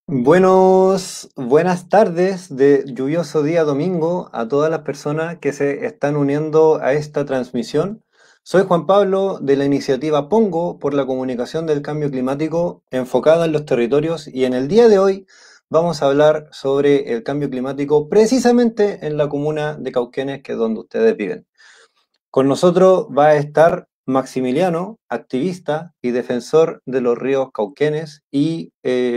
Buenas tardes de lluvioso día domingo a todas las personas que se están uniendo a esta transmisión. Soy Juan Pablo de la iniciativa Pongo por la comunicación del cambio climático enfocada en los territorios y en el día de hoy vamos a hablar sobre el cambio climático precisamente en la comuna de Cauquenes, que es donde ustedes viven. Con nosotros va a estar Maximiliano, activista y defensor de los ríos Cauquenes y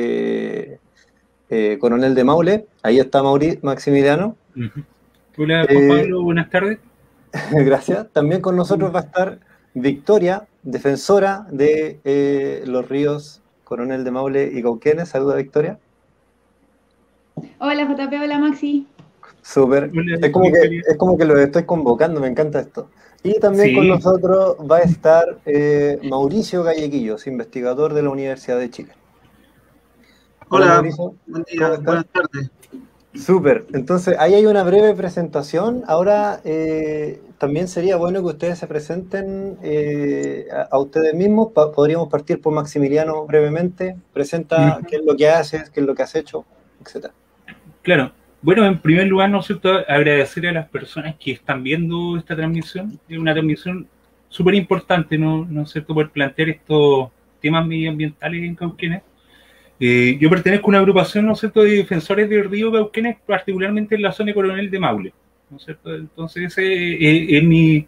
coronel de Maule. Ahí está Maximiliano. Ujú. Hola Juan Eh, Pablo, buenas tardes. gracias. También con nosotros va a estar Victoria, defensora de los ríos Coronel de Maule y Cauquenes. Saluda, Victoria. Hola JP, hola Maxi. Súper. Hola Victoria. Es como que los estoy convocando, me encanta esto. Y también con Sí, nosotros va a estar Mauricio Galleguillos, investigador de la Universidad de Chile. Hola Hola, Mauricio, buen ¿cómo día, estás? buenas tardes. Súper, entonces ahí hay una breve presentación. Ahora también sería bueno que ustedes se presenten a ustedes mismos. Podríamos partir por Maximiliano brevemente. Presenta qué ujú, es lo que haces, qué es lo que has hecho, etcétera. claro. Bueno, en primer lugar, ¿no es cierto?, agradecer a las personas que están viendo esta transmisión. Es una transmisión súper importante, ¿no es cierto?, por plantear estos temas medioambientales en Cauquenes. Yo pertenezco a una agrupación, ¿no es cierto?, de defensores del río Cauquenes, particularmente en la zona de Coronel de Maule, ¿no es cierto? Entonces, ese es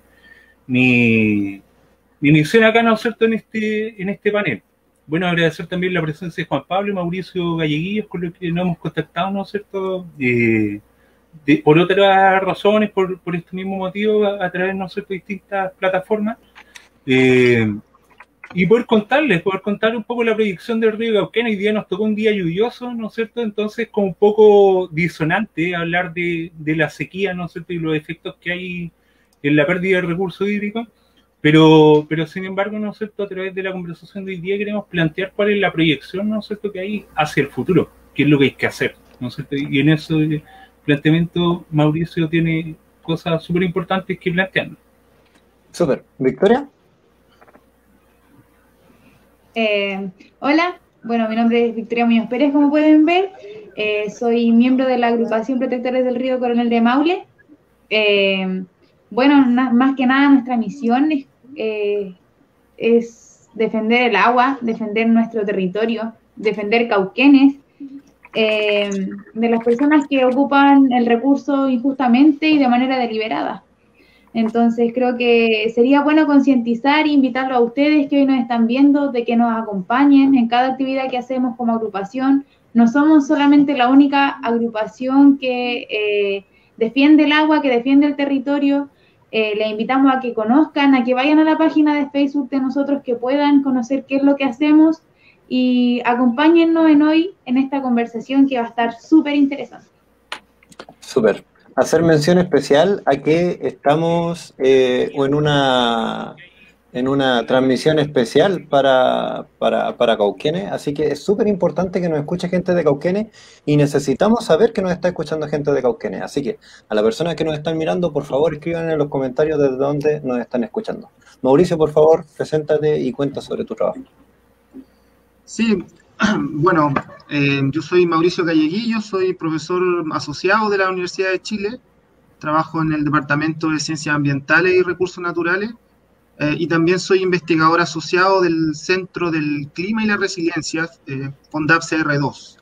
mi, mi misión acá, ¿no es cierto?, en este panel. Bueno, agradecer también la presencia de Juan Pablo y Mauricio Galleguillos, con los que nos hemos contactado, ¿no es cierto?, por otras razones, por este mismo motivo, a través, ¿no es cierto?, de distintas plataformas. Eh, y poder contar un poco la proyección del río Cauquenes. Hoy día nos tocó un día lluvioso, ¿no es cierto? Entonces, como un poco disonante hablar de la sequía, ¿no es cierto?, y los efectos que hay en la pérdida de recursos hídricos. Pero sin embargo, ¿no es cierto?, a través de la conversación de hoy día queremos plantear cuál es la proyección, ¿no es cierto?, que hay hacia el futuro, qué es lo que hay que hacer, ¿no es cierto? Y en ese planteamiento Mauricio tiene cosas súper importantes que plantear. Súper. Victoria. Hola, bueno, mi nombre es Victoria Muñoz Pérez, como pueden ver. Soy miembro de la agrupación Protectores del Río Coronel de Maule. Eh, bueno, más que nada nuestra misión es defender el agua, defender nuestro territorio, defender Cauquenes, de las personas que ocupan el recurso injustamente y de manera deliberada. Entonces creo que sería bueno concientizar e invitarlo a ustedes que hoy nos están viendo, de que nos acompañen en cada actividad que hacemos como agrupación. No somos solamente la única agrupación que defiende el agua, que defiende el territorio. Les invitamos a que conozcan, a que vayan a la página de Facebook de nosotros, que puedan conocer qué es lo que hacemos y acompáñennos en esta conversación que va a estar súper interesante. Súper. Hacer mención especial a que estamos en una transmisión especial para Cauquenes, así que es súper importante que nos escuche gente de Cauquenes y necesitamos saber que nos está escuchando gente de Cauquenes. Así que a las personas que nos están mirando, por favor, escriban en los comentarios desde dónde nos están escuchando. Mauricio, por favor, preséntate y cuenta sobre tu trabajo. Sí, bueno, yo soy Mauricio Galleguillo, soy profesor asociado de la Universidad de Chile, trabajo en el Departamento de Ciencias Ambientales y Recursos Naturales, y también soy investigador asociado del Centro del Clima y la Resiliencia, FONDAP CR2.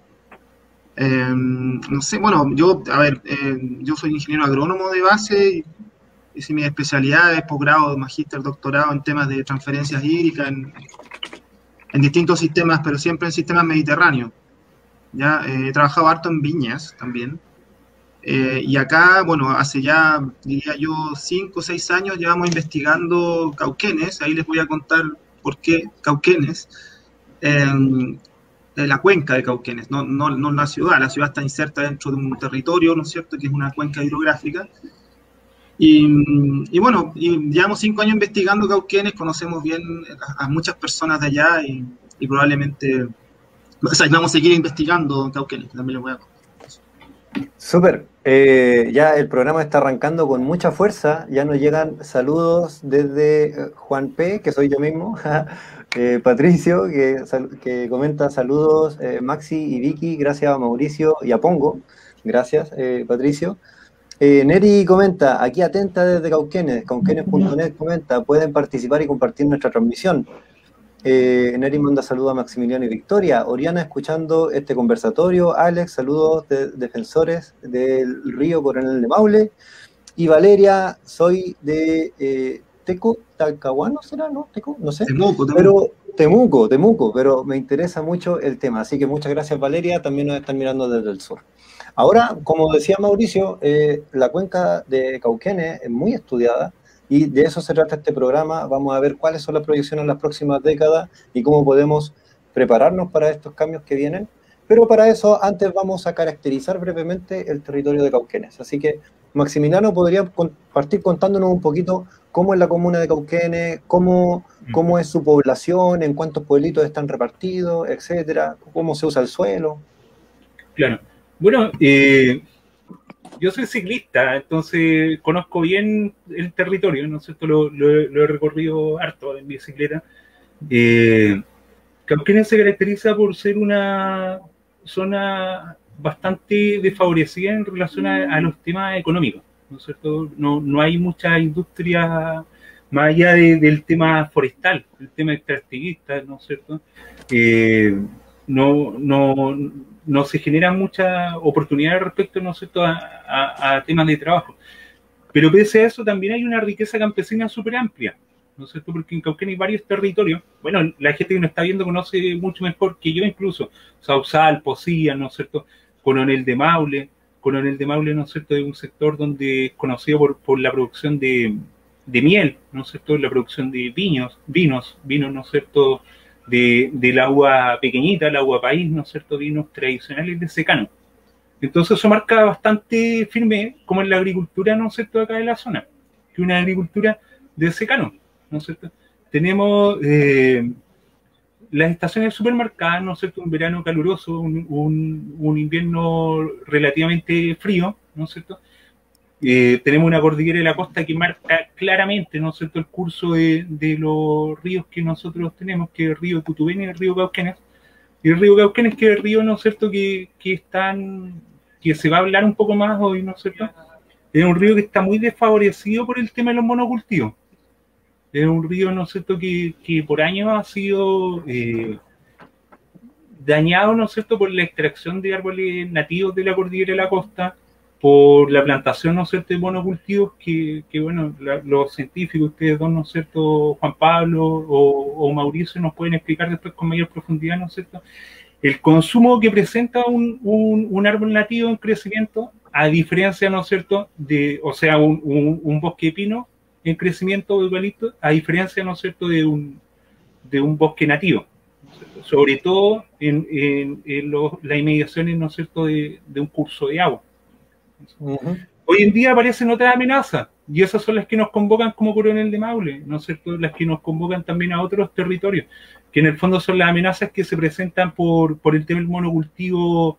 No sé, bueno, yo soy ingeniero agrónomo de base, y hice mi especialidad de posgrado, magíster, doctorado en temas de transferencias hídricas en distintos sistemas, pero siempre en sistemas mediterráneos. Ya he trabajado harto en viñas también. Y acá, bueno, hace ya, diría yo, 5 o 6 años llevamos investigando Cauquenes. Ahí les voy a contar por qué Cauquenes. De la cuenca de Cauquenes, no la ciudad. La ciudad está inserta dentro de un territorio, ¿no es cierto?, que es una cuenca hidrográfica. Bueno, llevamos 5 años investigando Cauquenes, conocemos bien a muchas personas de allá y probablemente, o sea, vamos a seguir investigando Cauquenes, también les voy a contar. Súper. Ya el programa está arrancando con mucha fuerza. Ya nos llegan saludos desde Juan P., que soy yo mismo, Patricio, que comenta saludos, Maxi y Vicky, gracias a Mauricio y a Pongo. Gracias, Patricio. Neri comenta, aquí atenta desde Cauquenes, cauquenes.net comenta, pueden participar y compartir nuestra transmisión. Neri manda saludos a Maximiliano y Victoria. Oriana escuchando este conversatorio. Alex, saludos de defensores del río Coronel de Maule. Y Valeria, soy de Teco, Talcahuano, ¿será? ¿No? Teco, no sé. Temuco. Pero Temuco, pero me interesa mucho el tema. Así que muchas gracias, Valeria. También nos están mirando desde el sur. Ahora, como decía Mauricio, la cuenca de Cauquenes es muy estudiada. Y de eso se trata este programa. Vamos a ver cuáles son las proyecciones en las próximas décadas y cómo podemos prepararnos para estos cambios que vienen. Pero para eso, antes vamos a caracterizar brevemente el territorio de Cauquenes. Así que, Maximiliano, ¿podría partir contándonos un poquito cómo es la comuna de Cauquenes, cómo es su población, en cuántos pueblitos están repartidos, etcétera, cómo se usa el suelo? Claro. Bueno, yo soy ciclista, entonces conozco bien el territorio, ¿no es cierto? Lo he recorrido harto en bicicleta. Cauquenes se caracteriza por ser una zona bastante desfavorecida en relación a los temas económicos, ¿no es cierto? No hay mucha industria más allá del tema forestal, el tema extractivista, ¿no es cierto? No se generan muchas oportunidades respecto, ¿no es cierto?, a temas de trabajo. Pero pese a eso también hay una riqueza campesina súper amplia, ¿no es cierto? Porque en Cauquenes hay varios territorios. Bueno, la gente que nos está viendo conoce mucho mejor que yo incluso. Sausal, Pocía, ¿no es cierto? Coronel de Maule, ¿no es cierto?, es un sector donde es conocido por la producción de miel, ¿no es cierto?, la producción de vinos, ¿no es cierto?, del agua pequeñita, el agua país, ¿no es cierto?, vinos tradicionales de secano. Entonces eso marca bastante firme como en la agricultura, ¿no es cierto?, acá de la zona, que una agricultura de secano, ¿no es cierto? Tenemos las estaciones súper marcadas, ¿no es cierto?, un verano caluroso, un invierno relativamente frío, ¿no es cierto? Tenemos una cordillera de la costa que marca claramente, ¿no es cierto?, el curso de los ríos que nosotros tenemos, que es el río Tutubén y el río Cauquenes. Y el río Cauquenes, que es el río, ¿no es cierto?, que se va a hablar un poco más hoy, ¿no es cierto? Es un río que está muy desfavorecido por el tema de los monocultivos. Es un río, ¿no es cierto?, que por años ha sido dañado, ¿no es cierto?, por la extracción de árboles nativos de la cordillera de la costa, por la plantación, ¿no es cierto?, de monocultivos que bueno, los científicos, ustedes dos, ¿no es cierto?, Juan Pablo o Mauricio, nos pueden explicar después con mayor profundidad, ¿no es cierto?, el consumo que presenta un árbol nativo en crecimiento, a diferencia, ¿no es cierto?, o sea, un bosque de pino en crecimiento de eucalipto, a diferencia, ¿no es cierto?, de un bosque nativo, ¿no es cierto?, sobre todo en las inmediaciones, ¿no es cierto?, de un curso de agua. Hoy en día aparecen otras amenazas y esas son las que nos convocan como Coronel de Maule, ¿no es cierto?, las que nos convocan también a otros territorios, que en el fondo son las amenazas que se presentan por el tema del monocultivo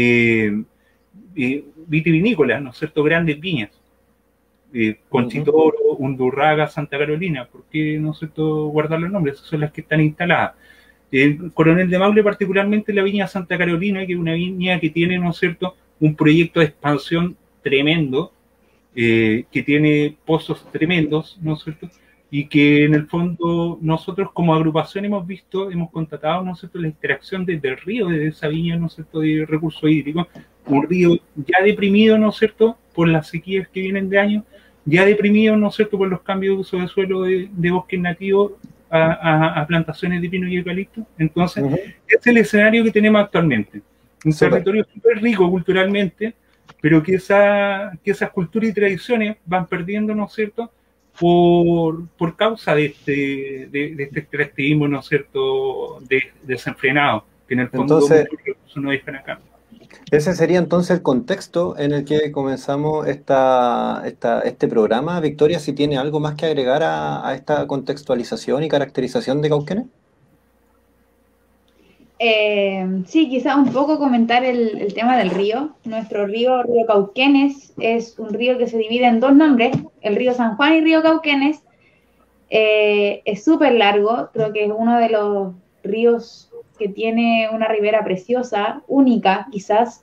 vitivinícola, ¿no es cierto?, grandes viñas, Conchitoro, Undurraga, Santa Carolina. ¿Por qué, no es cierto?, guardar los nombres? Esas son las que están instaladas. El Coronel de Maule, particularmente la viña Santa Carolina, que es una viña que tiene, ¿no es cierto?, un proyecto de expansión tremendo, que tiene pozos tremendos, ¿no es cierto?, y que en el fondo nosotros como agrupación hemos constatado, ¿no es cierto?, la extracción desde el río, desde esa viña, ¿no es cierto?, de recursos hídricos, un río ya deprimido, ¿no es cierto?, por las sequías que vienen de años, ya deprimido, ¿no es cierto?, por los cambios de uso de suelo de bosques nativos a plantaciones de pino y eucalipto. Entonces, es el escenario que tenemos actualmente. Un territorio súper rico culturalmente, pero que esas culturas y tradiciones van perdiendo, ¿no es cierto?, por causa de este extractivismo, ¿no es cierto?, desenfrenado, que en el fondo entonces, no dejan acá. Ese sería entonces el contexto en el que comenzamos este programa. Victoria, si tiene algo más que agregar a esta contextualización y caracterización de Cauquenes. Sí, quizá un poco comentar el tema del río. Nuestro río, Río Cauquenes, es un río que se divide en dos nombres, el río San Juan y Río Cauquenes. Es súper largo, creo que es uno de los ríos que tiene una ribera preciosa, única quizás.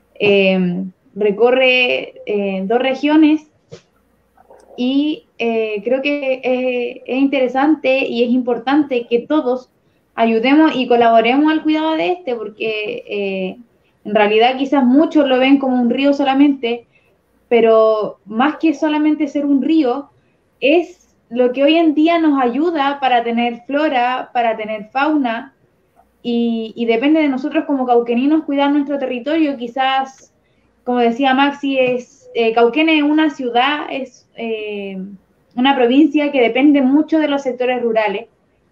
Recorre dos regiones y creo que es interesante y es importante que todos ayudemos y colaboremos al cuidado de este, porque en realidad quizás muchos lo ven como un río solamente, pero más que solamente ser un río, es lo que hoy en día nos ayuda para tener flora, para tener fauna, y depende de nosotros como cauqueninos cuidar nuestro territorio. Quizás, como decía Maxi, Cauquenes es una ciudad, es una provincia que depende mucho de los sectores rurales.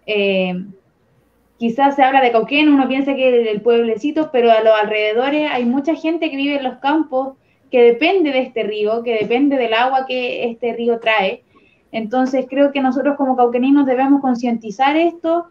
Quizás se habla de Cauquenes, uno piensa que el pueblecito, pero a los alrededores hay mucha gente que vive en los campos, que depende de este río, que depende del agua que este río trae. Entonces creo que nosotros como cauqueninos debemos concientizar esto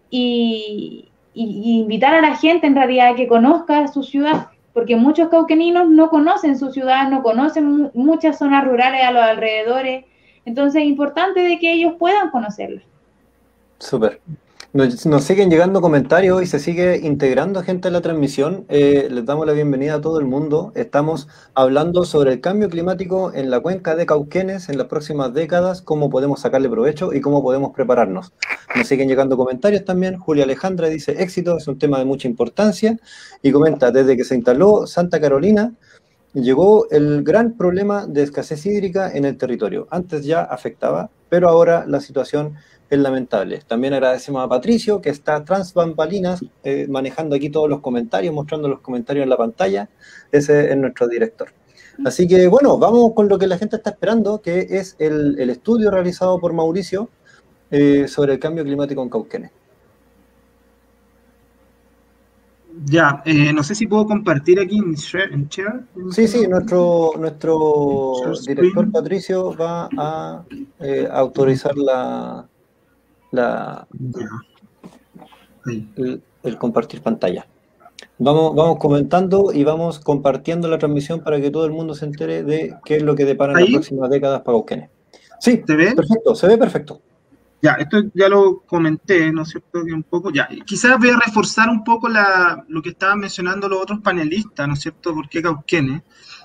y invitar a la gente en realidad a que conozca su ciudad, porque muchos cauqueninos no conocen su ciudad, no conocen muchas zonas rurales a los alrededores. Entonces es importante de que ellos puedan conocerla. Súper. Nos siguen llegando comentarios y se sigue integrando gente a la transmisión. Les damos la bienvenida a todo el mundo. Estamos hablando sobre el cambio climático en la cuenca de Cauquenes en las próximas décadas, cómo podemos sacarle provecho y cómo podemos prepararnos. Nos siguen llegando comentarios también. Julia Alejandra dice, éxito, es un tema de mucha importancia. Y comenta, desde que se instaló Santa Carolina, llegó el gran problema de escasez hídrica en el territorio. Antes ya afectaba, pero ahora la situación es lamentable. También agradecemos a Patricio, que está tras bambalinas, manejando aquí todos los comentarios, mostrando los comentarios en la pantalla. Ese es nuestro director. Así que, bueno, vamos con lo que la gente está esperando, que es el estudio realizado por Mauricio sobre el cambio climático en Cauquenes. Ya, no sé si puedo compartir aquí en share. Sí, nuestro director Patricio va a autorizar el compartir pantalla. Vamos comentando y vamos compartiendo la transmisión para que todo el mundo se entere de qué es lo que deparan las próximas décadas para Cauquenes. Sí, ¿se ve? Perfecto, se ve perfecto. Ya, esto ya lo comenté, ¿no es cierto? Que un poco, ya, quizás voy a reforzar un poco lo que estaban mencionando los otros panelistas, ¿no es cierto? ¿Por qué Cauquenes?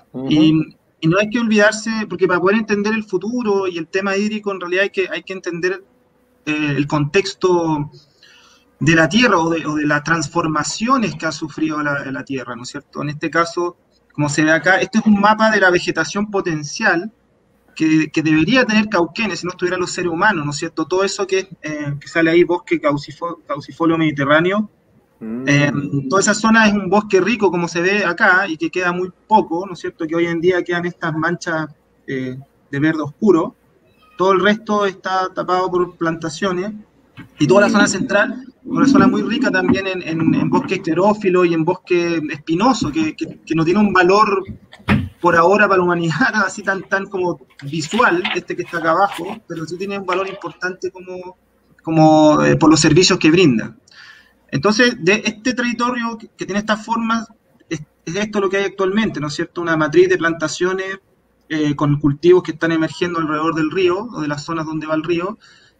Y no hay que olvidarse, porque para poder entender el futuro y el tema hídrico, en realidad hay que entender el contexto de la Tierra o de las transformaciones que ha sufrido la Tierra, ¿no es cierto? En este caso, como se ve acá, este es un mapa de la vegetación potencial que debería tener Cauquenes si no estuvieran los seres humanos, ¿no es cierto? Todo eso que sale ahí, bosque caducifolio mediterráneo, toda esa zona es un bosque rico, como se ve acá, y que queda muy poco, ¿no es cierto? Que hoy en día quedan estas manchas de verde oscuro. Todo el resto está tapado por plantaciones, y toda la zona central, una zona muy rica también en bosque esclerófilo y en bosque espinoso, que no tiene un valor por ahora para la humanidad, así tan como visual, que está acá abajo, pero sí tiene un valor importante como por los servicios que brinda. Entonces, de este territorio que tiene estas formas, es esto lo que hay actualmente, ¿no es cierto? Una matriz de plantaciones con cultivos que están emergiendo alrededor del río, o de las zonas donde va el río,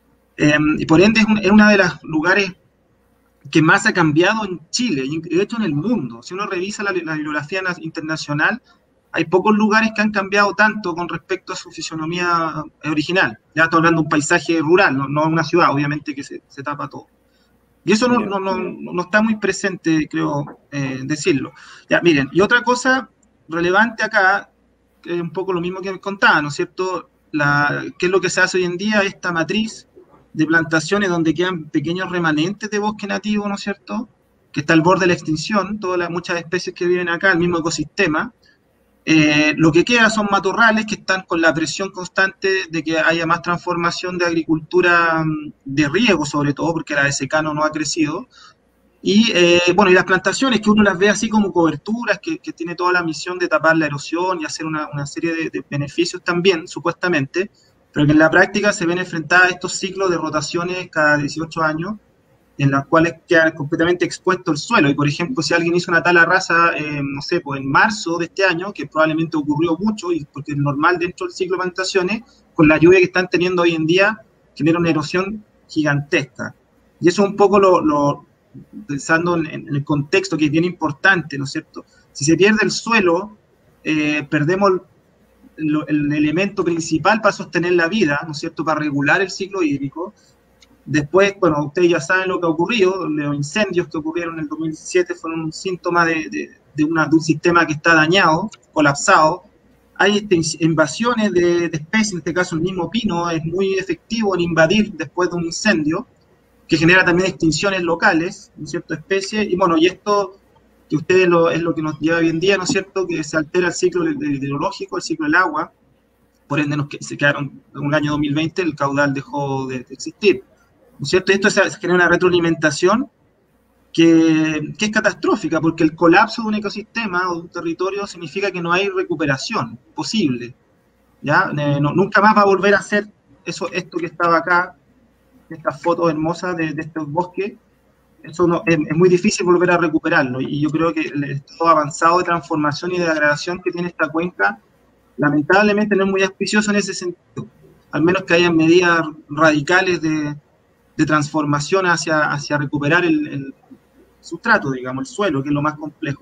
y por ende es uno de los lugares que más ha cambiado en Chile, y de hecho en el mundo. Si uno revisa la bibliografía internacional, hay pocos lugares que han cambiado tanto con respecto a su fisonomía original. Ya estoy hablando de un paisaje rural, no una ciudad, obviamente, que se tapa todo. Y eso no está muy presente, creo, decirlo. Ya, miren, y otra cosa relevante acá, que es un poco lo mismo que me contaba, ¿no es cierto? ¿Qué es lo que se hace hoy en día? Esta matriz de plantaciones donde quedan pequeños remanentes de bosque nativo, ¿no es cierto? Que está al borde de la extinción, muchas especies que viven acá, el mismo ecosistema. Lo que queda son matorrales que están con la presión constante de que haya más transformación de agricultura de riego, sobre todo, porque la de secano no ha crecido. Y y las plantaciones, que uno las ve así como coberturas, que tiene toda la misión de tapar la erosión y hacer una serie de beneficios también, supuestamente, pero que en la práctica se ven enfrentadas a estos ciclos de rotaciones cada 18 años, en las cuales queda completamente expuesto el suelo. Y, por ejemplo, si alguien hizo una tala rasa, no sé, pues en marzo de este año, que probablemente ocurrió mucho, y porque es normal dentro del ciclo de plantaciones, con la lluvia que están teniendo hoy en día, genera una erosión gigantesca. Y eso es un poco pensando en el contexto, que es bien importante, ¿no es cierto? Si se pierde el suelo, perdemos el elemento principal para sostener la vida, ¿no es cierto?, para regular el ciclo hídrico. Después, bueno, ustedes ya saben lo que ha ocurrido, los incendios que ocurrieron en el 2017 fueron un síntoma de un sistema que está dañado, colapsado. Hay invasiones de especies, en este caso el mismo pino es muy efectivo en invadir después de un incendio, que genera también extinciones locales en ciertas especies, y bueno, y esto que ustedes es lo que nos lleva hoy en día, ¿no es cierto?, que se altera el ciclo hidrológico, el ciclo del agua, por ende se quedaron, en el año 2020 el caudal dejó de existir, ¿no es cierto? Y esto se genera una retroalimentación que es catastrófica, porque el colapso de un ecosistema o de un territorio significa que no hay recuperación posible, ¿ya? Nunca más va a volver a ser esto que estaba acá, estas fotos hermosas de estos bosques. Eso es muy difícil volver a recuperarlo, y yo creo que el estado avanzado de transformación y de degradación que tiene esta cuenca, lamentablemente no es muy auspicioso en ese sentido, al menos que haya medidas radicales de transformación hacia recuperar el sustrato, digamos, el suelo, que es lo más complejo.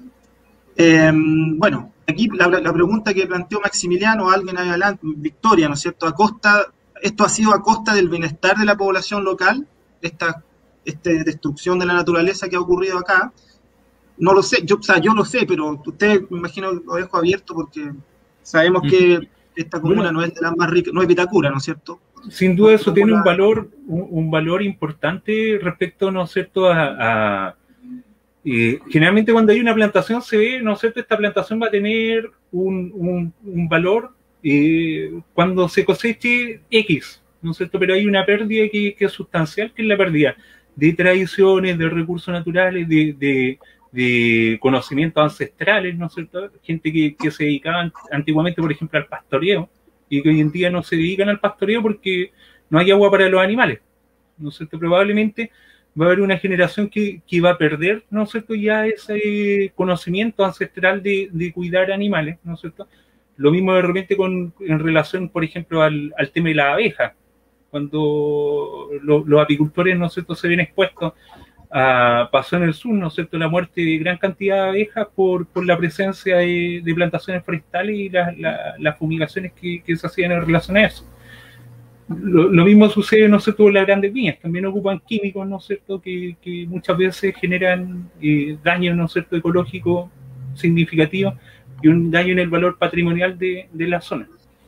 Bueno, aquí la pregunta que planteó Maximiliano, alguien ahí adelante, Victoria, ¿no es cierto?, esto ha sido a costa del bienestar de la población local, esta destrucción de la naturaleza que ha ocurrido acá. No lo sé, yo lo sé, pero usted, me imagino, lo dejo abierto porque sabemos que esta comuna no es de las más ricas, no es Vitacura, ¿no es cierto? Sin duda eso tiene un valor importante respecto, ¿no es cierto?, generalmente cuando hay una plantación se ve, ¿no es cierto?, esta plantación va a tener un valor cuando se coseche X, ¿no es cierto?, pero hay una pérdida que es sustancial, que es la pérdida de tradiciones, de recursos naturales, de conocimientos ancestrales, ¿no es cierto?, gente que se dedicaba antiguamente, por ejemplo, al pastoreo, y que hoy en día no se dedican al pastoreo porque no hay agua para los animales, ¿no es cierto? Probablemente va a haber una generación que va a perder, ¿no es cierto?, ya ese conocimiento ancestral de cuidar animales, ¿no es cierto? Lo mismo de repente en relación, por ejemplo, al tema de la abeja, cuando los apicultores, ¿no es cierto?, se ven expuestos pasó en el sur, ¿no es cierto?, la muerte de gran cantidad de abejas por la presencia de plantaciones forestales y las fumigaciones que se hacían en relación a eso. Lo mismo sucede, ¿no es cierto?, con las grandes viñas, también ocupan químicos, ¿no es cierto?, que muchas veces generan daño, ¿no es cierto?, ecológico significativo y un daño en el valor patrimonial de la zona.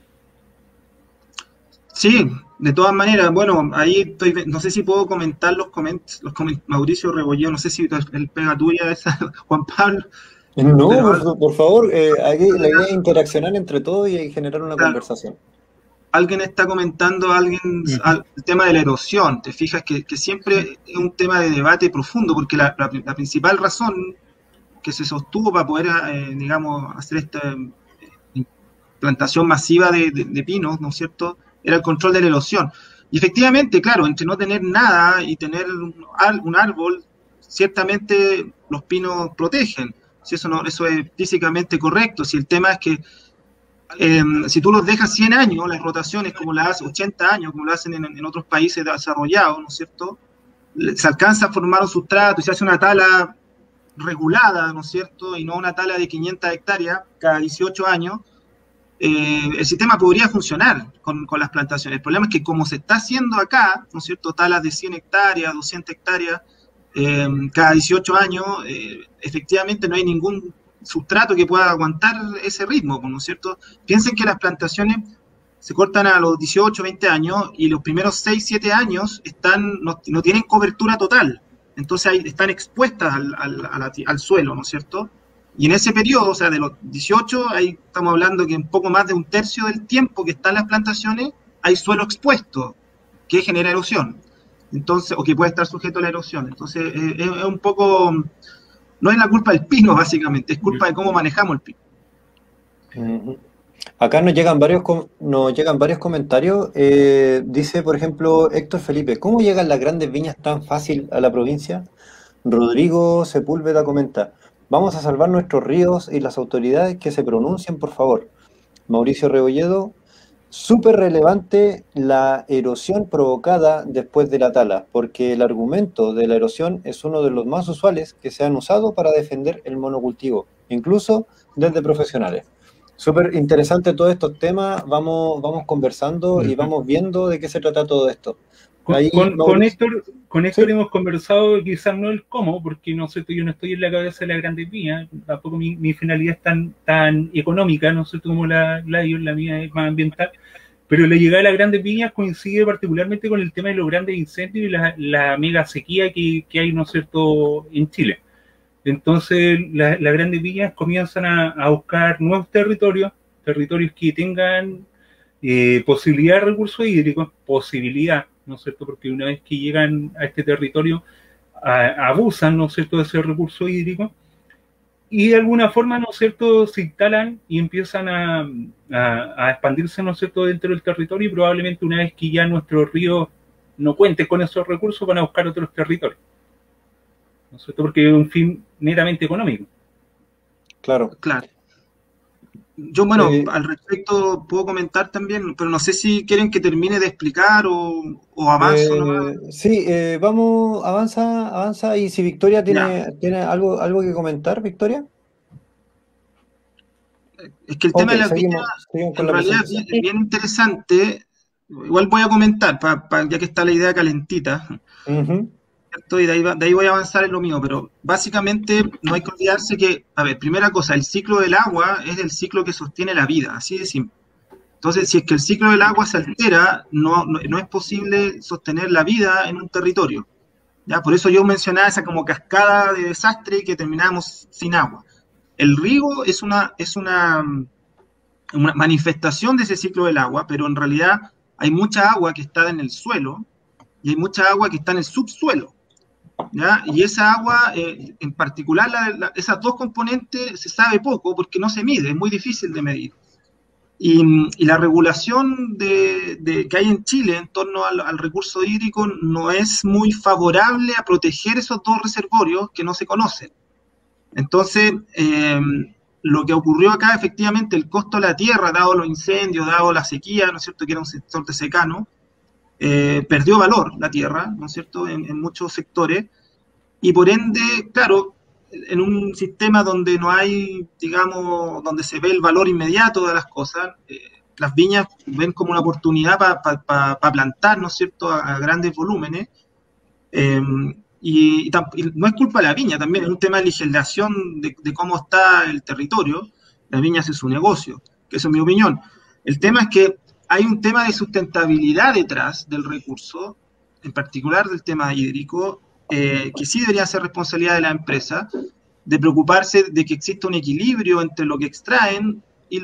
Sí, de todas maneras, bueno, ahí estoy, no sé si puedo comentar los Mauricio Rebolleo, no sé si el pega tuya esa, Juan Pablo. No, por favor, aquí la idea es interaccionar entre todos y generar una conversación. Alguien está comentando el tema de la erosión, te fijas que siempre es un tema de debate profundo, porque la principal razón que se sostuvo para poder, digamos, hacer esta plantación masiva de pinos, ¿no es cierto?, era el control de la erosión. Y efectivamente, claro, entre no tener nada y tener un árbol, ciertamente los pinos protegen. Si eso es físicamente correcto. Si el tema es que si tú los dejas 100 años, las rotaciones como las hacen, 80 años, como lo hacen en otros países desarrollados, ¿no es cierto?, se alcanza a formar un sustrato y se hace una tala regulada, ¿no es cierto?, y no una tala de 500 hectáreas cada 18 años, el sistema podría funcionar con las plantaciones. El problema es que como se está haciendo acá, ¿no es cierto?, talas de 100 hectáreas, 200 hectáreas, cada 18 años, efectivamente no hay ningún sustrato que pueda aguantar ese ritmo, ¿no es cierto? Piensen que las plantaciones se cortan a los 18, 20 años y los primeros 6, 7 años no tienen cobertura total. Entonces están expuestas al suelo, ¿no es cierto? Y en ese periodo, o sea, de los 18, ahí estamos hablando que un poco más de un tercio del tiempo que están las plantaciones, hay suelo expuesto, que genera erosión. Entonces, o que puede estar sujeto a la erosión. Entonces, es un poco, no es la culpa del pino, básicamente, es culpa de cómo manejamos el pino. Acá nos llegan varios comentarios. Dice, por ejemplo, Héctor Felipe, ¿cómo llegan las grandes viñas tan fácil a la provincia? Rodrigo Sepúlveda comenta, vamos a salvar nuestros ríos y las autoridades que se pronuncien, por favor. Mauricio Rebolledo, súper relevante la erosión provocada después de la tala, porque el argumento de la erosión es uno de los más usuales que se han usado para defender el monocultivo, incluso desde profesionales. Súper interesante todos estos temas, vamos conversando y vamos viendo de qué se trata todo esto. Ahí, Con Héctor Sí. hemos conversado, quizás no el cómo, porque no sé, yo no estoy en la cabeza de la grandes viñas, tampoco mi finalidad es tan económica, no sé como la mía es más ambiental, pero la llegada de las grandes viñas coincide particularmente con el tema de los grandes incendios y la mega sequía que hay, ¿no es cierto?, en Chile. Entonces, las grandes viñas comienzan a buscar nuevos territorios que tengan posibilidad de recursos hídricos, ¿no es cierto? Porque una vez que llegan a este territorio, abusan, ¿no es cierto?, de ese recurso hídrico y de alguna forma, ¿no es cierto?, se instalan y empiezan a expandirse, ¿no es cierto?, dentro del territorio y probablemente una vez que ya nuestros ríos no cuenten con esos recursos, van a buscar otros territorios. ¿No es cierto? Porque es un fin netamente económico. Claro. Claro. Yo, bueno, al respecto puedo comentar también, pero no sé si quieren que termine de explicar o avanzo nomás. Sí, vamos, avanza, y si Victoria Ya. tiene algo que comentar, Victoria. Es que el tema Ok, de las viñas seguimos con en la realidad presentación. es bien interesante. Igual voy a comentar, ya que está la idea calentita, Ujú. ¿cierto? Y de ahí voy a avanzar en lo mío, pero básicamente no hay que olvidarse que, a ver, primera cosa, el ciclo del agua es el ciclo que sostiene la vida, así de simple. Entonces, si es que el ciclo del agua se altera, no es posible sostener la vida en un territorio. ¿Ya? Por eso yo mencionaba esa como cascada de desastre y que terminamos sin agua. El riego es una manifestación de ese ciclo del agua, pero en realidad hay mucha agua que está en el suelo y hay mucha agua que está en el subsuelo. ¿Ya? Y esa agua, en particular, esas dos componentes se sabe poco porque no se mide, es muy difícil de medir. Y la regulación que hay en Chile en torno al recurso hídrico no es muy favorable a proteger esos dos reservorios que no se conocen. Entonces, lo que ocurrió acá, efectivamente, el costo de la tierra, dado los incendios, dado la sequía, ¿no es cierto?, que era un sector de secano, perdió valor la tierra, ¿no es cierto?, en muchos sectores, y por ende, claro, en un sistema donde no hay, digamos, donde se ve el valor inmediato de las cosas, las viñas ven como una oportunidad para plantar, ¿no es cierto?, a grandes volúmenes, y no es culpa de la viña, también es un tema de legislación de cómo está el territorio. La viña hace su negocio, que eso es mi opinión. El tema es que hay un tema de sustentabilidad detrás del recurso, en particular del tema hídrico, que sí debería ser responsabilidad de la empresa, de preocuparse de que exista un equilibrio entre lo que extraen y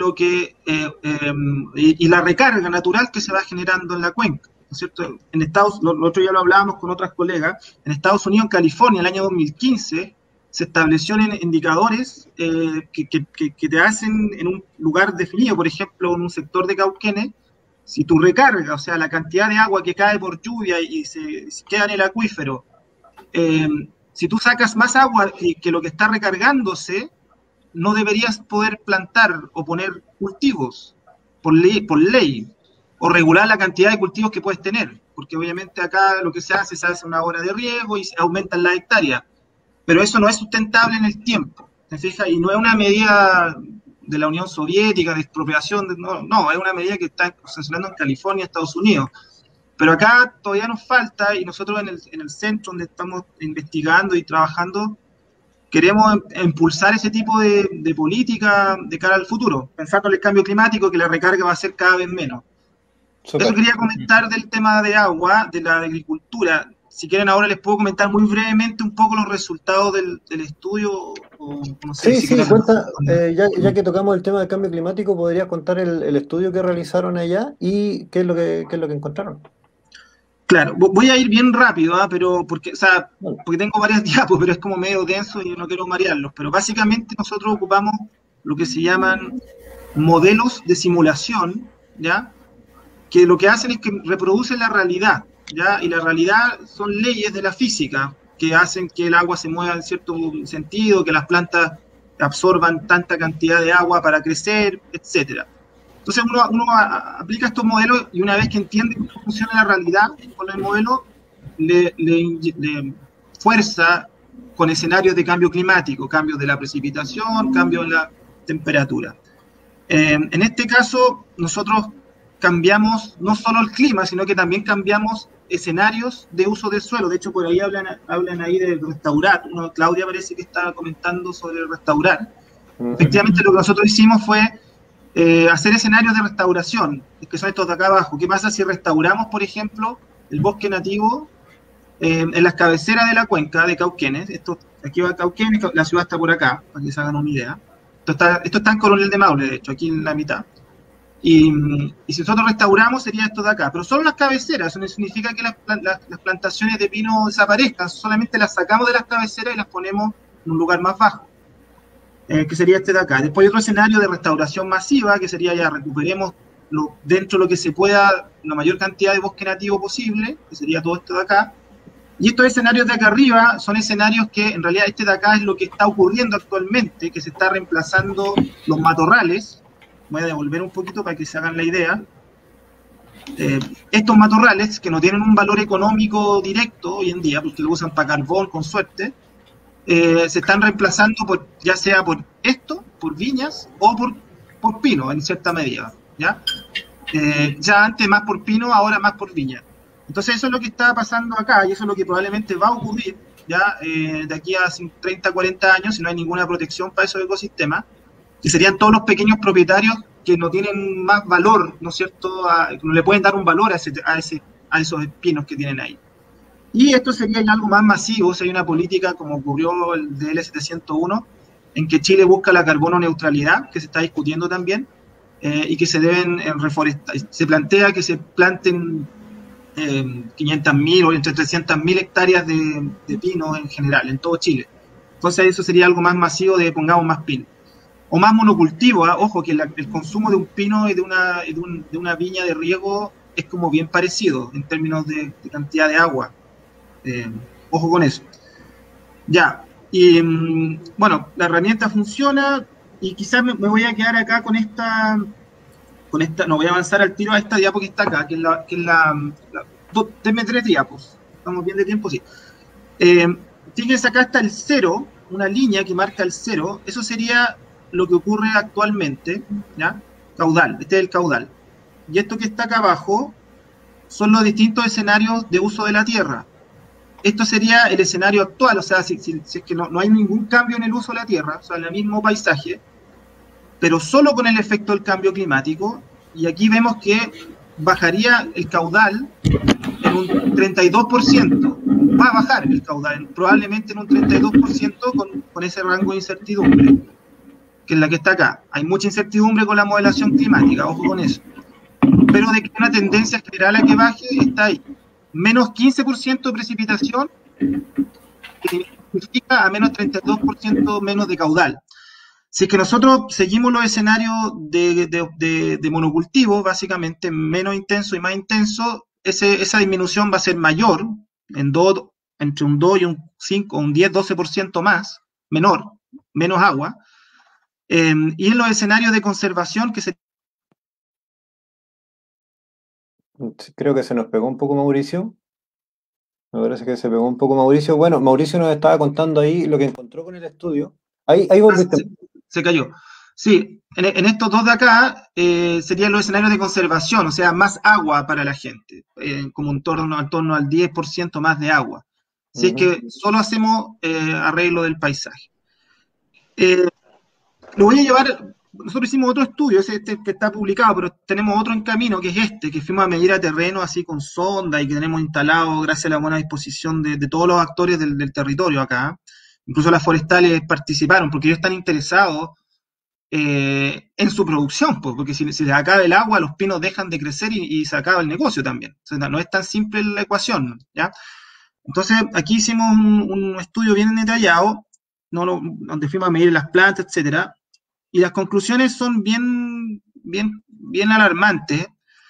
y la recarga natural que se va generando en la cuenca. ¿No es cierto? Lo otro ya lo hablábamos con otras colegas, en Estados Unidos, en California, en el año 2015, se establecieron indicadores que te hacen en un lugar definido, por ejemplo, en un sector de Cauquenes, si tu recarga, o sea, la cantidad de agua que cae por lluvia y se queda en el acuífero, si tú sacas más agua que lo que está recargándose, no deberías poder plantar o poner cultivos por ley, o regular la cantidad de cultivos que puedes tener, porque obviamente acá lo que se hace una hora de riego y se aumentan las hectáreas, pero eso no es sustentable en el tiempo, ¿te fijas? Y no es una medida de la Unión Soviética, de expropiación, no, es una medida que está funcionando en California, Estados Unidos. Pero acá todavía nos falta, y nosotros en el centro donde estamos investigando y trabajando, queremos impulsar ese tipo de política de cara al futuro, pensando en el cambio climático, que la recarga va a ser cada vez menos. Super. Eso quería comentar del tema de agua, de la agricultura. Si quieren ahora les puedo comentar muy brevemente un poco los resultados del estudio. No sé, Sí, si quieren... cuenta, ya que tocamos el tema del cambio climático, ¿podrías contar el estudio que realizaron allá y qué es lo que encontraron? Claro, voy a ir bien rápido, porque tengo varias diapos, pero es como medio denso y no quiero marearlos. Pero básicamente nosotros ocupamos lo que se llaman modelos de simulación, ¿ya? Que lo que hacen es que reproducen la realidad, ¿ya? Y la realidad son leyes de la física que hacen que el agua se mueva en cierto sentido, que las plantas absorban tanta cantidad de agua para crecer, etcétera. Entonces uno aplica estos modelos y una vez que entiende cómo funciona la realidad con el modelo, le fuerza con escenarios de cambio climático, cambios de la precipitación, cambios en la temperatura. En este caso, nosotros cambiamos no solo el clima, sino que también cambiamos escenarios de uso del suelo. De hecho, por ahí hablan ahí de restaurar. Claudia parece que estaba comentando sobre restaurar. Efectivamente, lo que nosotros hicimos fue hacer escenarios de restauración, que son estos de acá abajo. ¿Qué pasa si restauramos, por ejemplo, el bosque nativo en las cabeceras de la cuenca de Cauquenes? Aquí va Cauquenes, la ciudad está por acá, para que se hagan una idea. Esto está en Coronel de Maule, de hecho, aquí en la mitad. Y si nosotros restauramos, sería esto de acá. Pero solo las cabeceras, eso no significa que las plantaciones de pino desaparezcan, solamente las sacamos de las cabeceras y las ponemos en un lugar más bajo, que sería este de acá. Después hay otro escenario de restauración masiva, que sería ya recuperemos dentro de lo que se pueda la mayor cantidad de bosque nativo posible, que sería todo esto de acá. Y estos escenarios de acá arriba son escenarios que en realidad este de acá es lo que está ocurriendo actualmente, que se está reemplazando los matorrales. Voy a devolver un poquito para que se hagan la idea. Estos matorrales, que no tienen un valor económico directo hoy en día, porque lo usan para carbón con suerte, se están reemplazando ya sea por esto, por viñas, o por pino, en cierta medida. ¿Ya? Ya antes más por pino, ahora más por viña. Entonces eso es lo que está pasando acá, y eso es lo que probablemente va a ocurrir ya de aquí a 30, 40 años, si no hay ninguna protección para esos ecosistemas, que serían todos los pequeños propietarios que no tienen más valor, ¿no es cierto?, no le pueden dar un valor a esos pinos que tienen ahí. Y esto sería ya algo más masivo, si hay una política como ocurrió el DL 701, en que Chile busca la carbono neutralidad, que se está discutiendo también, y que se deben reforestar. Se plantea que se planten 500.000 o entre 300.000 hectáreas de pino en general, en todo Chile. Entonces eso sería algo más masivo de pongamos más pino. O más monocultivo, ¿eh? Ojo, que el consumo de un pino y de una viña de riego es como bien parecido en términos de cantidad de agua. Ojo con eso. Ya, y bueno, la herramienta funciona y quizás me voy a quedar acá con esta, no voy a avanzar al tiro a esta diapo que está acá, que es denme 3 diapos, estamos bien de tiempo, sí. Fíjense, acá está el 0, una línea que marca el 0, eso sería lo que ocurre actualmente, ¿ya? Caudal, este es el caudal. Y esto que está acá abajo son los distintos escenarios de uso de la tierra. Esto sería el escenario actual, o sea, si es que no hay ningún cambio en el uso de la tierra, o sea, en el mismo paisaje, pero solo con el efecto del cambio climático, y aquí vemos que bajaría el caudal en un 32%, va a bajar el caudal, probablemente en un 32% con ese rango de incertidumbre, que es la que está acá. Hay mucha incertidumbre con la modelación climática, ojo con eso. Pero de que una tendencia general a que baje está ahí. Menos 15% de precipitación, que significa a menos 32% menos de caudal. Si es que nosotros seguimos los escenarios de monocultivo, básicamente menos intenso y más intenso, esa disminución va a ser mayor, entre un 2 y un 5, un 10, 12% más, menos agua. Y en los escenarios de conservación que se... Creo que se nos pegó un poco Mauricio. Me parece que se pegó un poco Mauricio. Bueno, Mauricio nos estaba contando ahí lo que encontró con el estudio. Ahí volviste. Se cayó. Sí, en estos dos de acá serían los escenarios de conservación, o sea, más agua para la gente, como en torno al 10% más de agua. Si es que solo hacemos arreglo del paisaje. Lo voy a llevar, nosotros hicimos otro estudio, ese que está publicado, pero tenemos otro en camino, que es que fuimos a medir a terreno así con sonda y que tenemos instalado gracias a la buena disposición de todos los actores del territorio acá. Incluso las forestales participaron, porque ellos están interesados en su producción, pues, porque si se acaba el agua, los pinos dejan de crecer y se acaba el negocio también. O sea, no es tan simple la ecuación, ¿ya? Entonces, aquí hicimos un estudio bien detallado, donde fuimos a medir las plantas, etcétera, Y las conclusiones son bien alarmantes.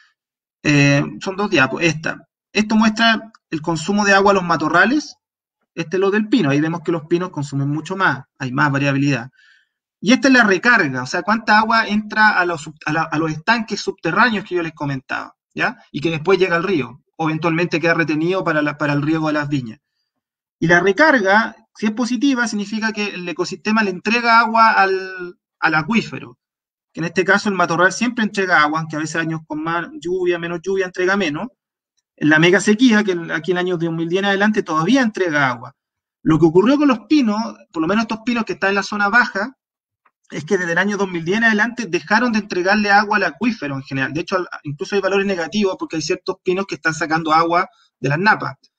Son dos diapos. Esto muestra el consumo de agua a los matorrales. Este es lo del pino. Ahí vemos que los pinos consumen mucho más. Hay más variabilidad. Y esta es la recarga, o sea, cuánta agua entra a los estanques subterráneos que yo les comentaba, ¿ya? Y que después llega al río, o eventualmente queda retenido para el riego de las viñas. Y la recarga, si es positiva, significa que el ecosistema le entrega agua al acuífero, que en este caso el matorral siempre entrega agua, aunque a veces años con más lluvia, menos lluvia, entrega menos. En la mega sequía, que aquí en el año 2010 en adelante todavía entrega agua. Lo que ocurrió con los pinos, por lo menos estos pinos que están en la zona baja, es que desde el año 2010 en adelante dejaron de entregarle agua al acuífero en general. De hecho, incluso hay valores negativos porque hay ciertos pinos que están sacando agua de las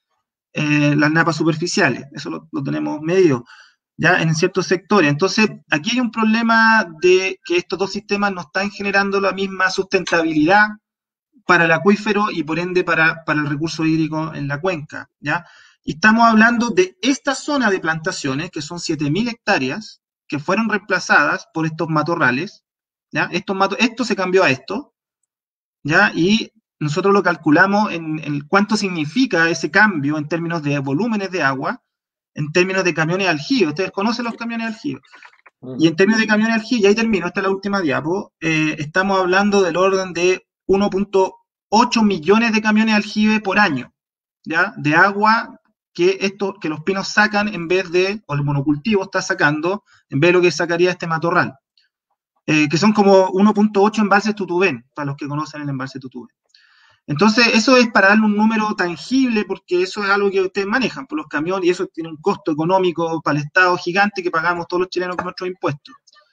napas superficiales. Eso lo tenemos medido ya en ciertos sectores. Entonces, aquí hay un problema de que estos dos sistemas no están generando la misma sustentabilidad para el acuífero y por ende para el recurso hídrico en la cuenca, ¿ya? Y estamos hablando de esta zona de plantaciones, que son 7.000 hectáreas, que fueron reemplazadas por estos matorrales, ¿ya? Esto se cambió a esto, ¿ya? Y nosotros lo calculamos en cuánto significa ese cambio en términos de volúmenes de agua, en términos de camiones de aljibe. Ustedes conocen los camiones de aljibe. Y en términos de camiones de aljibe, y ahí termino, esta es la última diapo, estamos hablando del orden de 1.8 millones de camiones de aljibe por año, ¿ya? De agua que los pinos sacan en vez de, o el monocultivo está sacando, en vez de lo que sacaría este matorral, que son como 1.8 embalses Tutubén, para los que conocen el embalse Tutubén. Entonces, eso es para darle un número tangible, porque eso es algo que ustedes manejan por los camiones, y eso tiene un costo económico para el Estado gigante que pagamos todos los chilenos con nuestros impuestos.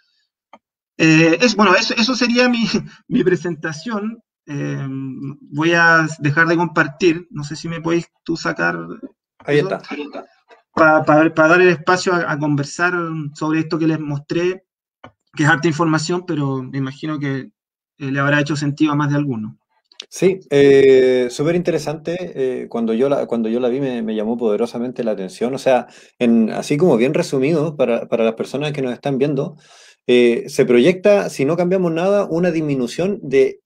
Bueno, eso sería mi presentación. Voy a dejar de compartir. No sé si me podéis tú sacar. Ahí está. Para dar el espacio a conversar sobre esto que les mostré, que es harta información, pero me imagino que le habrá hecho sentido a más de alguno. Sí, súper interesante. Cuando yo la vi me llamó poderosamente la atención. O sea, así como bien resumido para las personas que nos están viendo, se proyecta, si no cambiamos nada, una disminución del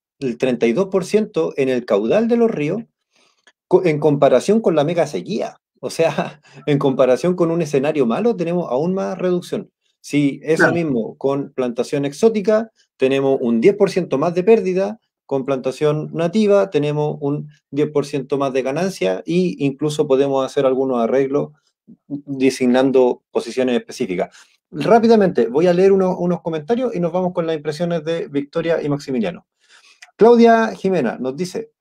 32% en el caudal de los ríos en comparación con la mega sequía. O sea, en comparación con un escenario malo, tenemos aún más reducción. Si eso Claro. mismo con plantación exótica, tenemos un 10% más de pérdida. Con plantación nativa tenemos un 10% más de ganancia e incluso podemos hacer algunos arreglos designando posiciones específicas. Rápidamente, voy a leer unos comentarios y nos vamos con las impresiones de Victoria y Maximiliano. Claudia Jimena nos dice,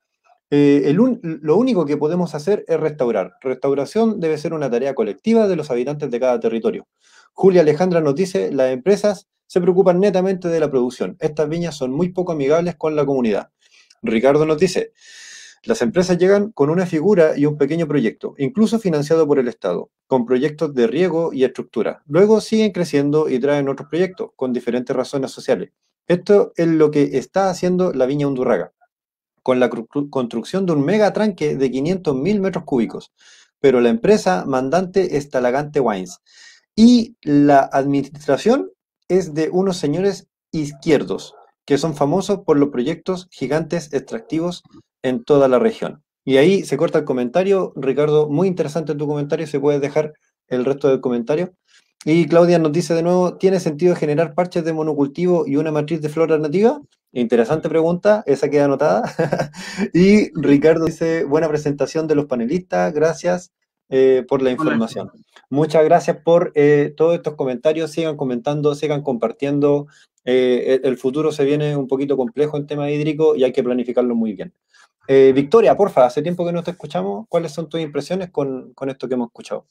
lo único que podemos hacer es restaurar. Restauración debe ser una tarea colectiva de los habitantes de cada territorio. Julia Alejandra nos dice, las empresas se preocupan netamente de la producción. Estas viñas son muy poco amigables con la comunidad. Ricardo nos dice, las empresas llegan con una figura y un pequeño proyecto, incluso financiado por el Estado, con proyectos de riego y estructura. Luego siguen creciendo y traen otros proyectos con diferentes razones sociales. Esto es lo que está haciendo la Viña Undurraga, con la construcción de un megatranque de 500.000 metros cúbicos. Pero la empresa mandante es Talagante Wines. Y la administración es de unos señores izquierdos, que son famosos por los proyectos gigantes extractivos en toda la región. Y ahí se corta el comentario. Ricardo, muy interesante tu comentario, se puede dejar el resto del comentario. Y Claudia nos dice de nuevo, ¿tiene sentido generar parches de monocultivo y una matriz de flora nativa? Interesante pregunta, esa queda anotada. Y Ricardo dice, buena presentación de los panelistas, gracias por la información. Muchas gracias por todos estos comentarios, sigan comentando, sigan compartiendo. El futuro se viene un poquito complejo en tema hídrico y hay que planificarlo muy bien. Victoria, porfa, hace tiempo que no te escuchamos, ¿cuáles son tus impresiones con esto que hemos escuchado?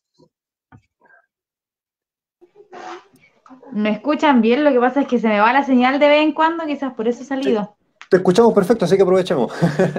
¿Me escuchan bien? Lo que pasa es que se me va la señal de vez en cuando, quizás por eso he salido. Sí, te escuchamos perfecto, así que aprovechemos.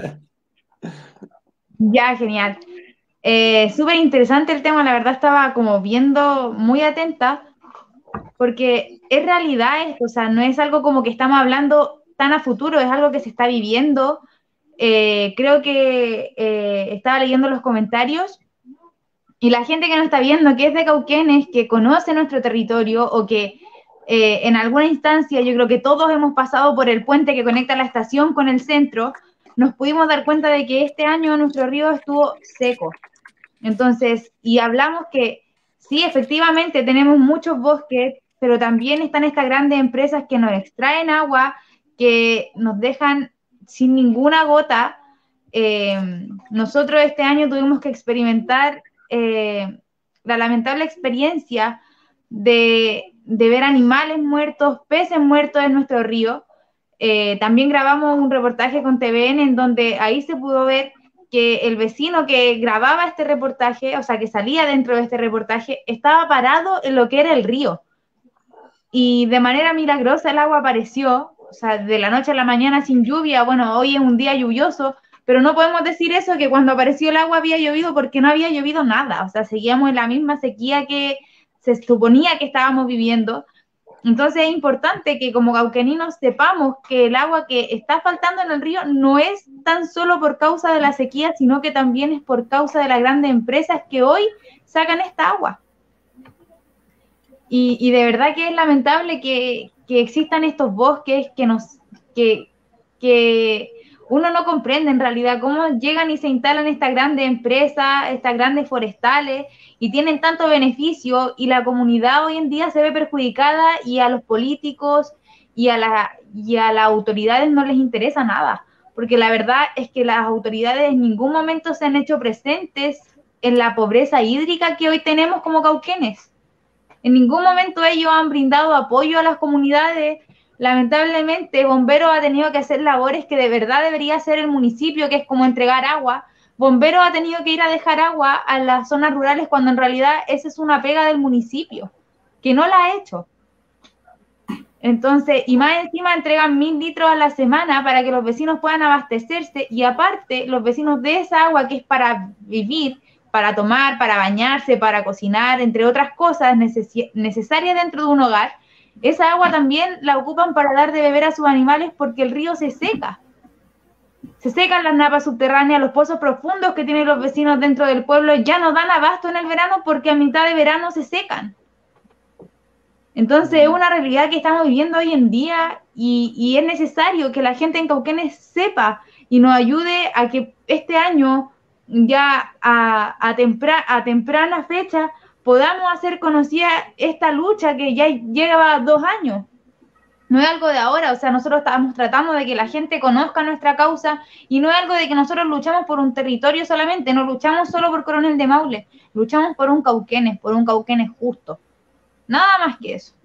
Ya, genial. Súper interesante el tema, la verdad estaba como viendo muy atenta, porque es realidad esto, o sea, no es algo como que estamos hablando tan a futuro, es algo que se está viviendo. Creo que estaba leyendo los comentarios y la gente que nos está viendo, que es de Cauquenes, que conoce nuestro territorio o que en alguna instancia, yo creo que todos hemos pasado por el puente que conecta la estación con el centro, nos pudimos dar cuenta de que este año nuestro río estuvo seco. Entonces, y hablamos que sí, efectivamente tenemos muchos bosques, pero también están estas grandes empresas que nos extraen agua, que nos dejan sin ninguna gota. Nosotros este año tuvimos que experimentar la lamentable experiencia de ver animales muertos, peces muertos en nuestro río. También grabamos un reportaje con TVN en donde ahí se pudo ver que el vecino que grababa este reportaje, o sea, que salía dentro de este reportaje, estaba parado en lo que era el río. Y de manera milagrosa el agua apareció, o sea, de la noche a la mañana sin lluvia. Bueno, hoy es un día lluvioso, pero no podemos decir eso, que cuando apareció el agua había llovido, porque no había llovido nada. O sea, seguíamos en la misma sequía que se suponía que estábamos viviendo. Entonces es importante que como cauqueninos sepamos que el agua que está faltando en el río no es tan solo por causa de la sequía, sino que también es por causa de las grandes empresas que hoy sacan esta agua. Y de verdad que es lamentable que existan estos bosques que uno no comprende en realidad cómo llegan y se instalan estas grandes empresas, estas grandes forestales, y tienen tanto beneficio, y la comunidad hoy en día se ve perjudicada, y a los políticos y a las autoridades no les interesa nada, porque la verdad es que las autoridades en ningún momento se han hecho presentes en la pobreza hídrica que hoy tenemos como cauquenes. En ningún momento ellos han brindado apoyo a las comunidades. Lamentablemente, Bomberos ha tenido que hacer labores que de verdad debería hacer el municipio, que es como entregar agua. Bomberos ha tenido que ir a dejar agua a las zonas rurales cuando en realidad esa es una pega del municipio, que no la ha hecho. Entonces, y más encima entregan 1000 litros a la semana para que los vecinos puedan abastecerse, y aparte los vecinos de esa agua que es para vivir, para tomar, para bañarse, para cocinar, entre otras cosas necesarias dentro de un hogar, esa agua también la ocupan para dar de beber a sus animales porque el río se seca. Se secan las napas subterráneas, los pozos profundos que tienen los vecinos dentro del pueblo ya no dan abasto en el verano porque a mitad de verano se secan. Entonces es una realidad que estamos viviendo hoy en día, y es necesario que la gente en Cauquenes sepa y nos ayude a que este año, ya a temprana fecha, podamos hacer conocida esta lucha que ya lleva 2 años. No es algo de ahora, o sea, nosotros estamos tratando de que la gente conozca nuestra causa, y no es algo de que nosotros luchamos por un territorio solamente, no luchamos solo por Coronel de Maule, luchamos por un Cauquenes justo. Nada más que eso.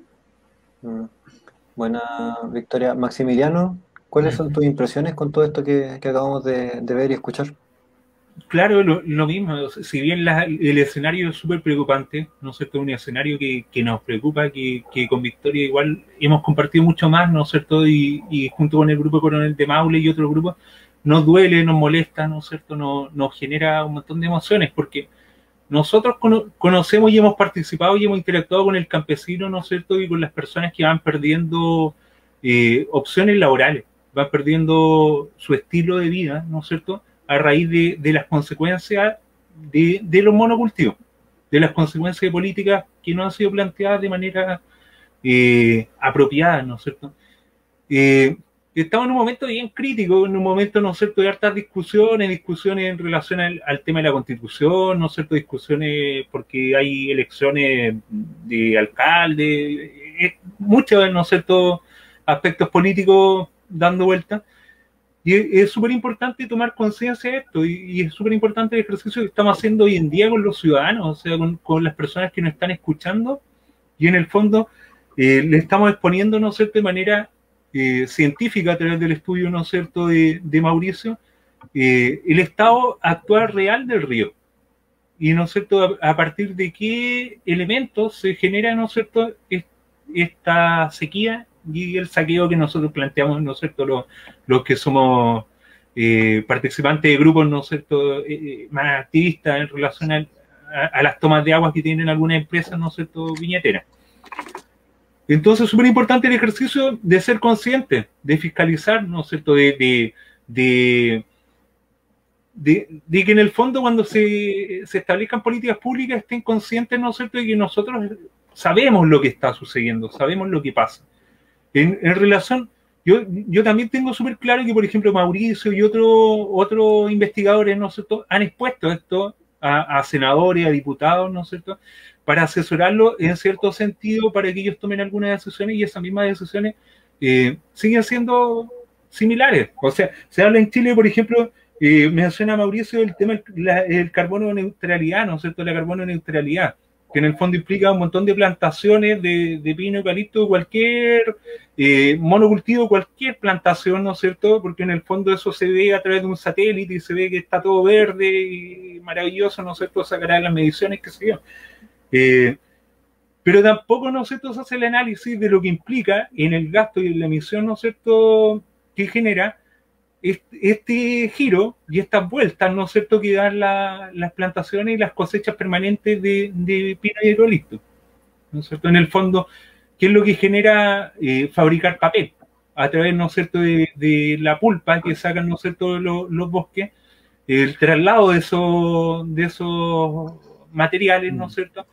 Buena, Victoria. Maximiliano, ¿cuáles son tus impresiones con todo esto que acabamos de ver y escuchar? Claro, lo mismo. Si bien el escenario es súper preocupante, ¿no es cierto? Un escenario que nos preocupa, que con Victoria igual hemos compartido mucho más, ¿no es cierto? Y junto con el grupo Coronel de Maule y otros grupos, nos duele, nos molesta, ¿no es cierto? Nos genera un montón de emociones, porque nosotros conocemos y hemos participado y hemos interactuado con el campesino, ¿no es cierto? Y con las personas que van perdiendo opciones laborales, van perdiendo su estilo de vida, ¿no es cierto?, a raíz de las consecuencias de los monocultivos, de las consecuencias de políticas que no han sido planteadas de manera apropiada, ¿no es cierto? Estamos en un momento bien crítico, en un momento, ¿no es cierto?, de hartas discusiones en relación al tema de la Constitución, ¿no es cierto?, discusiones porque hay elecciones de alcalde, muchos, ¿no es cierto?, aspectos políticos dando vuelta. Y es súper importante tomar conciencia de esto, y es súper importante el ejercicio que estamos haciendo hoy en día con los ciudadanos, o sea, con las personas que nos están escuchando, y en el fondo le estamos exponiendo, ¿no es cierto?, de manera científica a través del estudio, ¿no es cierto?, de Mauricio, el estado actual real del río. Y, ¿no es cierto?, a partir de qué elementos se genera, ¿no es cierto?, esta sequía y el saqueo que nosotros planteamos, ¿no es cierto?, los que somos participantes de grupos, ¿no es cierto?, más activistas en relación a las tomas de agua que tienen algunas empresas, ¿no es cierto?, viñeteras. Entonces es súper importante el ejercicio de ser consciente, de fiscalizar, ¿no es cierto?, de que en el fondo cuando se establezcan políticas públicas estén conscientes, ¿no es cierto?, de que nosotros sabemos lo que está sucediendo, sabemos lo que pasa. En relación, yo también tengo súper claro que, por ejemplo, Mauricio y otros investigadores, ¿no es cierto?, han expuesto esto a senadores, a diputados, ¿no es cierto?, para asesorarlo en cierto sentido, para que ellos tomen algunas decisiones, y esas mismas decisiones siguen siendo similares. O sea, se habla en Chile, por ejemplo, menciona Mauricio el tema del carbono neutralidad, ¿no es cierto?, la carbono neutralidad, que en el fondo implica un montón de plantaciones de pino, eucalipto, cualquier monocultivo, cualquier plantación, ¿no es cierto?, porque en el fondo eso se ve a través de un satélite y se ve que está todo verde y maravilloso, ¿no es cierto?, sacará las mediciones, qué sé yo. Pero tampoco, ¿no es cierto?, se hace el análisis de lo que implica en el gasto y en la emisión, ¿no es cierto?, que genera este giro y estas vueltas, ¿no es cierto?, que dan las plantaciones y las cosechas permanentes de pino y eucalipto, ¿no es cierto? En el fondo, ¿qué es lo que genera fabricar papel? A través, ¿no es cierto?, de la pulpa que sacan, ¿no es cierto?, los bosques, el traslado de esos materiales, ¿no es cierto?,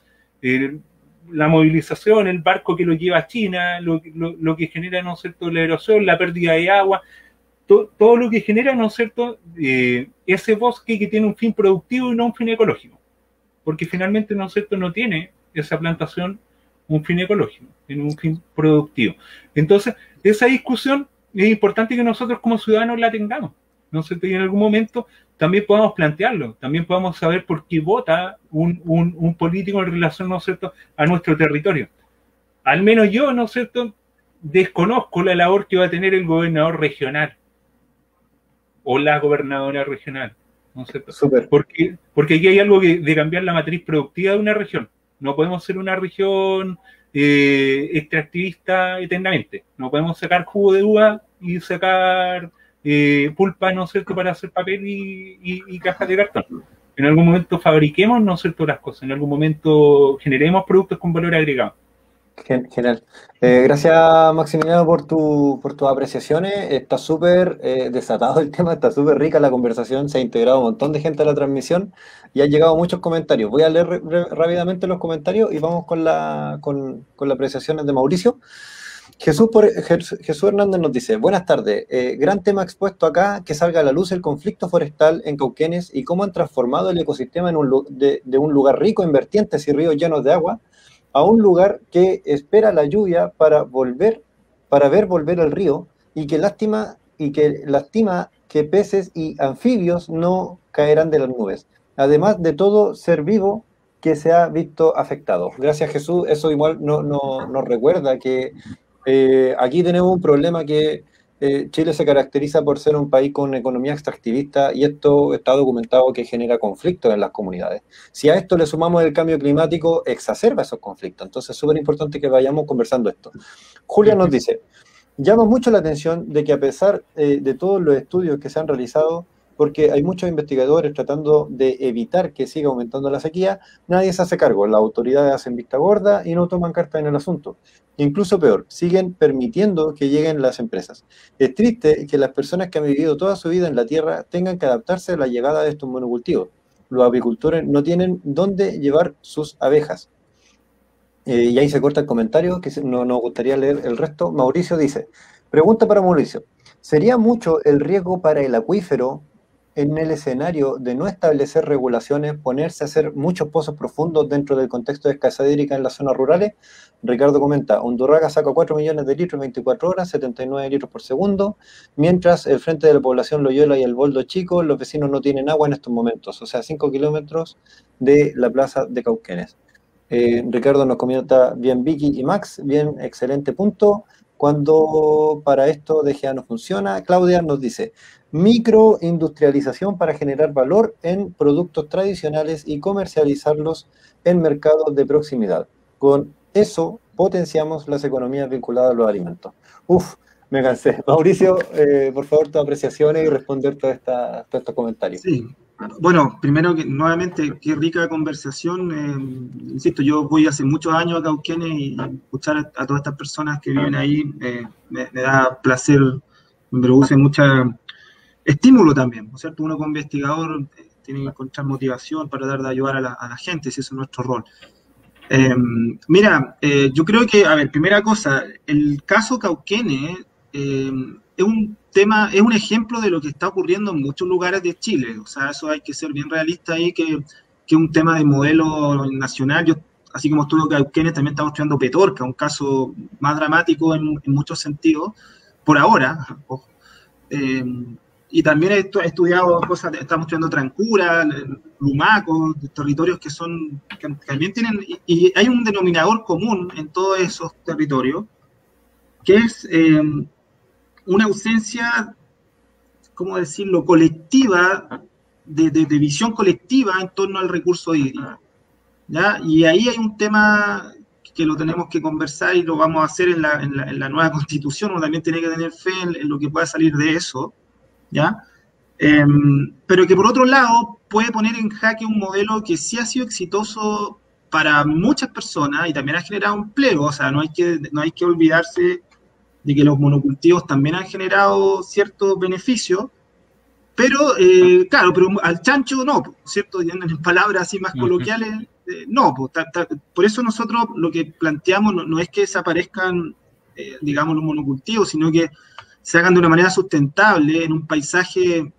la movilización, el barco que lo lleva a China, lo que genera, ¿no es cierto?, la erosión, la pérdida de agua, todo lo que genera, ¿no es cierto?, ese bosque que tiene un fin productivo y no un fin ecológico, porque finalmente, ¿no es cierto?, no tiene esa plantación un fin ecológico, tiene un fin productivo. Entonces, esa discusión es importante que nosotros como ciudadanos la tengamos, ¿no es cierto?, y en algún momento también podamos plantearlo, también podamos saber por qué vota un político en relación, ¿no es cierto?, a nuestro territorio. Al menos yo, ¿no es cierto?, desconozco la labor que va a tener el gobernador regional o la gobernadora regional, ¿no es cierto? Súper. Porque aquí hay algo de cambiar la matriz productiva de una región. No podemos ser una región extractivista eternamente. No podemos sacar jugo de uva y sacar pulpa, ¿no es cierto?, para hacer papel y cajas de cartón. En algún momento fabriquemos, ¿no es cierto?, las cosas. En algún momento generemos productos con valor agregado. Genial. Gracias, Maximiliano, por tus apreciaciones. Está súper desatado el tema, está súper rica la conversación, se ha integrado un montón de gente a la transmisión y han llegado muchos comentarios. Voy a leer rápidamente los comentarios y vamos con las apreciaciones de Mauricio. Jesús Hernández nos dice: buenas tardes, gran tema expuesto acá, que salga a la luz el conflicto forestal en Cauquenes y cómo han transformado el ecosistema de un lugar rico en vertientes y ríos llenos de agua a un lugar que espera la lluvia para ver volver el río, y que lastima que peces y anfibios no caerán de las nubes, además de todo ser vivo que se ha visto afectado. Gracias, Jesús. Eso igual nos recuerda que aquí tenemos un problema que Chile se caracteriza por ser un país con economía extractivista, y esto está documentado que genera conflictos en las comunidades. Si a esto le sumamos el cambio climático, exacerba esos conflictos. Entonces es súper importante que vayamos conversando esto. Julia nos dice: llama mucho la atención de que a pesar de todos los estudios que se han realizado, porque hay muchos investigadores tratando de evitar que siga aumentando la sequía, nadie se hace cargo. Las autoridades hacen vista gorda y no toman carta en el asunto. Incluso peor, siguen permitiendo que lleguen las empresas. Es triste que las personas que han vivido toda su vida en la tierra tengan que adaptarse a la llegada de estos monocultivos. Los apicultores no tienen dónde llevar sus abejas. Y ahí se corta el comentario, que no nos gustaría leer el resto. Mauricio dice: pregunta para Mauricio: ¿sería mucho el riesgo para el acuífero en el escenario de no establecer regulaciones, ponerse a hacer muchos pozos profundos dentro del contexto de escasez hídrica en las zonas rurales? Ricardo comenta: Undurraga saca 4 millones de litros en 24 horas, 79 litros por segundo, mientras el frente de la población Loyola y el Boldo Chico, los vecinos no tienen agua en estos momentos, o sea, 5 kilómetros de la plaza de Cauquenes. Ricardo nos comenta: bien Vicky y Max, bien, excelente punto. Cuando para esto DGA no funciona. Claudia nos dice: microindustrialización para generar valor en productos tradicionales y comercializarlos en mercados de proximidad. Con eso potenciamos las economías vinculadas a los alimentos. Uf, me cansé. Mauricio, por favor, tus apreciaciones y responder todos estos comentarios. Sí, bueno, primero, nuevamente, qué rica conversación. Insisto, yo voy hace muchos años a Cauquenes y escuchar a todas estas personas que viven ahí me da placer, me produce mucha estímulo también, ¿no es cierto? Uno como investigador tiene que encontrar motivación para dar de ayudar a la gente, si ese es nuestro rol. Mira, yo creo que, a ver, primera cosa, el caso Cauquenes es un tema, es un ejemplo de lo que está ocurriendo en muchos lugares de Chile. O sea, eso hay que ser bien realista ahí, que es un tema de modelo nacional. Yo, así como estudio Cauquenes, también estamos estudiando Petorca, un caso más dramático en muchos sentidos, por ahora, ojo. Y también he estudiado cosas, estamos estudiando Trancura, Lumaco, territorios que también tienen, y hay un denominador común en todos esos territorios, que es una ausencia, ¿cómo decirlo?, colectiva, de visión colectiva en torno al recurso hídrico, ¿ya? Y ahí hay un tema que lo tenemos que conversar y lo vamos a hacer en la nueva constitución. Uno también tiene que tener fe en lo que pueda salir de eso, ¿ya? Pero que por otro lado puede poner en jaque un modelo que sí ha sido exitoso para muchas personas y también ha generado empleo. O sea, no hay que olvidarse de que los monocultivos también han generado ciertos beneficios, pero claro, pero al chancho no, ¿cierto? En palabras así más coloquiales, no. Por eso nosotros lo que planteamos no es que desaparezcan, digamos, los monocultivos, sino que se hagan de una manera sustentable en un paisaje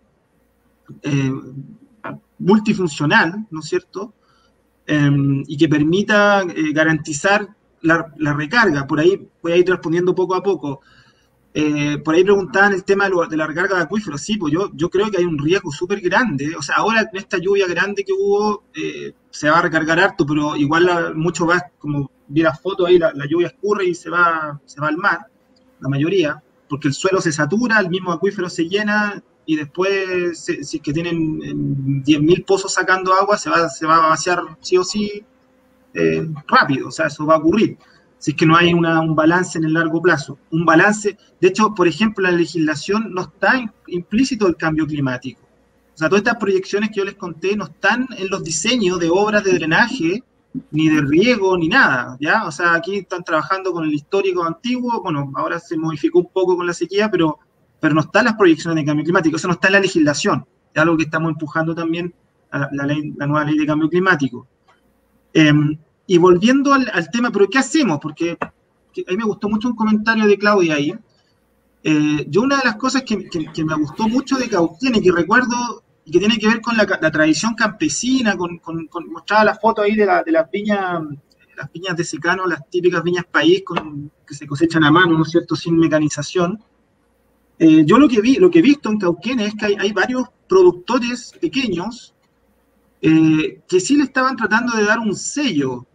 multifuncional, ¿no es cierto? Y que permita garantizar la recarga. Por ahí voy a ir respondiendo poco a poco. Por ahí preguntaban el tema de la recarga de acuíferos. Sí, pues yo creo que hay un riesgo súper grande. O sea, ahora en esta lluvia grande que hubo, se va a recargar harto, pero igual mucho va, como vi la foto ahí, la lluvia escurre y se va al mar, la mayoría, porque el suelo se satura, el mismo acuífero se llena y después, si es que tienen 10.000 pozos sacando agua, se va a vaciar sí o sí rápido. O sea, eso va a ocurrir si es que no hay un balance en el largo plazo. Un balance, de hecho, por ejemplo, en la legislación no está implícito el cambio climático. O sea, todas estas proyecciones que yo les conté no están en los diseños de obras de drenaje, ni de riego, ni nada, ¿ya? O sea, aquí están trabajando con el histórico antiguo, bueno, ahora se modificó un poco con la sequía, pero no están las proyecciones de cambio climático, eso no está en la legislación, es algo que estamos empujando también a la nueva ley de cambio climático. Y volviendo al tema, ¿pero qué hacemos? Porque a mí me gustó mucho un comentario de Claudia ahí. Yo una de las cosas que me gustó mucho de Cauquenes, que recuerdo, y que tiene que ver con la tradición campesina, mostraba la foto ahí de las viñas de secano, las típicas viñas país que se cosechan a mano, ¿no es cierto?, sin mecanización. Yo lo que he visto en Cauquenes es que hay varios productores pequeños que sí le estaban tratando de dar un sello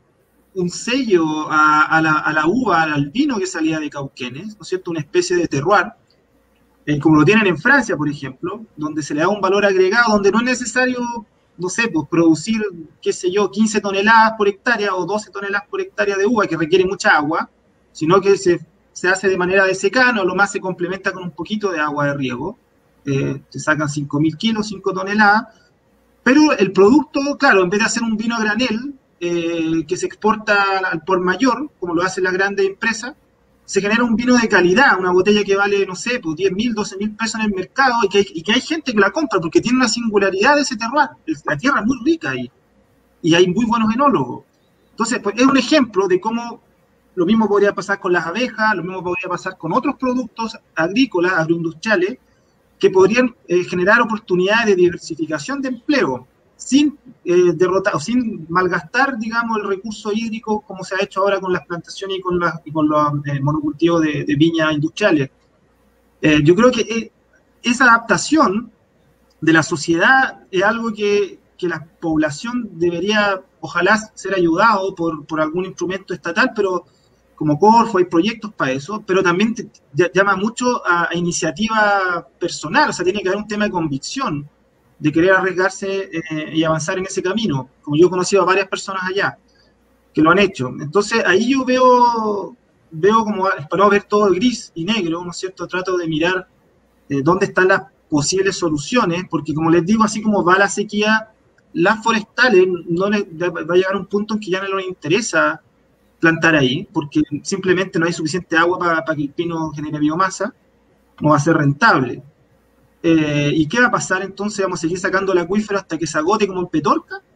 a la uva, al vino que salía de Cauquenes, ¿no es cierto?, una especie de terroir, como lo tienen en Francia, por ejemplo, donde se le da un valor agregado, donde no es necesario, no sé, pues producir, qué sé yo, 15 toneladas por hectárea o 12 toneladas por hectárea de uva, que requiere mucha agua, sino que se hace de manera de secano, lo más se complementa con un poquito de agua de riego, se sacan 5.000 kilos, 5 toneladas, pero el producto, claro, en vez de hacer un vino a granel, que se exporta al por mayor, como lo hacen las grandes empresas, se genera un vino de calidad, una botella que vale, no sé, pues 10.000, 12.000 pesos en el mercado y que hay gente que la compra porque tiene una singularidad de ese terroir. La tierra es muy rica ahí y hay muy buenos enólogos. Entonces, pues, es un ejemplo de cómo lo mismo podría pasar con las abejas, lo mismo podría pasar con otros productos agrícolas, agroindustriales, que podrían generar oportunidades de diversificación de empleo, sin derrotar o sin malgastar, digamos, el recurso hídrico como se ha hecho ahora con las plantaciones y con los monocultivos de viñas industriales. Yo creo que esa adaptación de la sociedad es algo que la población debería, ojalá, ser ayudado por algún instrumento estatal, pero como Corfo hay proyectos para eso, pero también llama mucho a iniciativa personal. O sea, tiene que haber un tema de convicción, de querer arriesgarse y avanzar en ese camino, como yo he conocido a varias personas allá que lo han hecho. Entonces ahí yo veo como, para no ver todo gris y negro, ¿no es cierto?, trato de mirar dónde están las posibles soluciones, porque como les digo, así como va la sequía, las forestales va a llegar a un punto en que ya no les interesa plantar ahí, porque simplemente no hay suficiente agua para que el pino genere biomasa, no va a ser rentable. ¿Y qué va a pasar entonces? ¿Vamos a seguir sacando el acuífero hasta que se agote como en Petorca?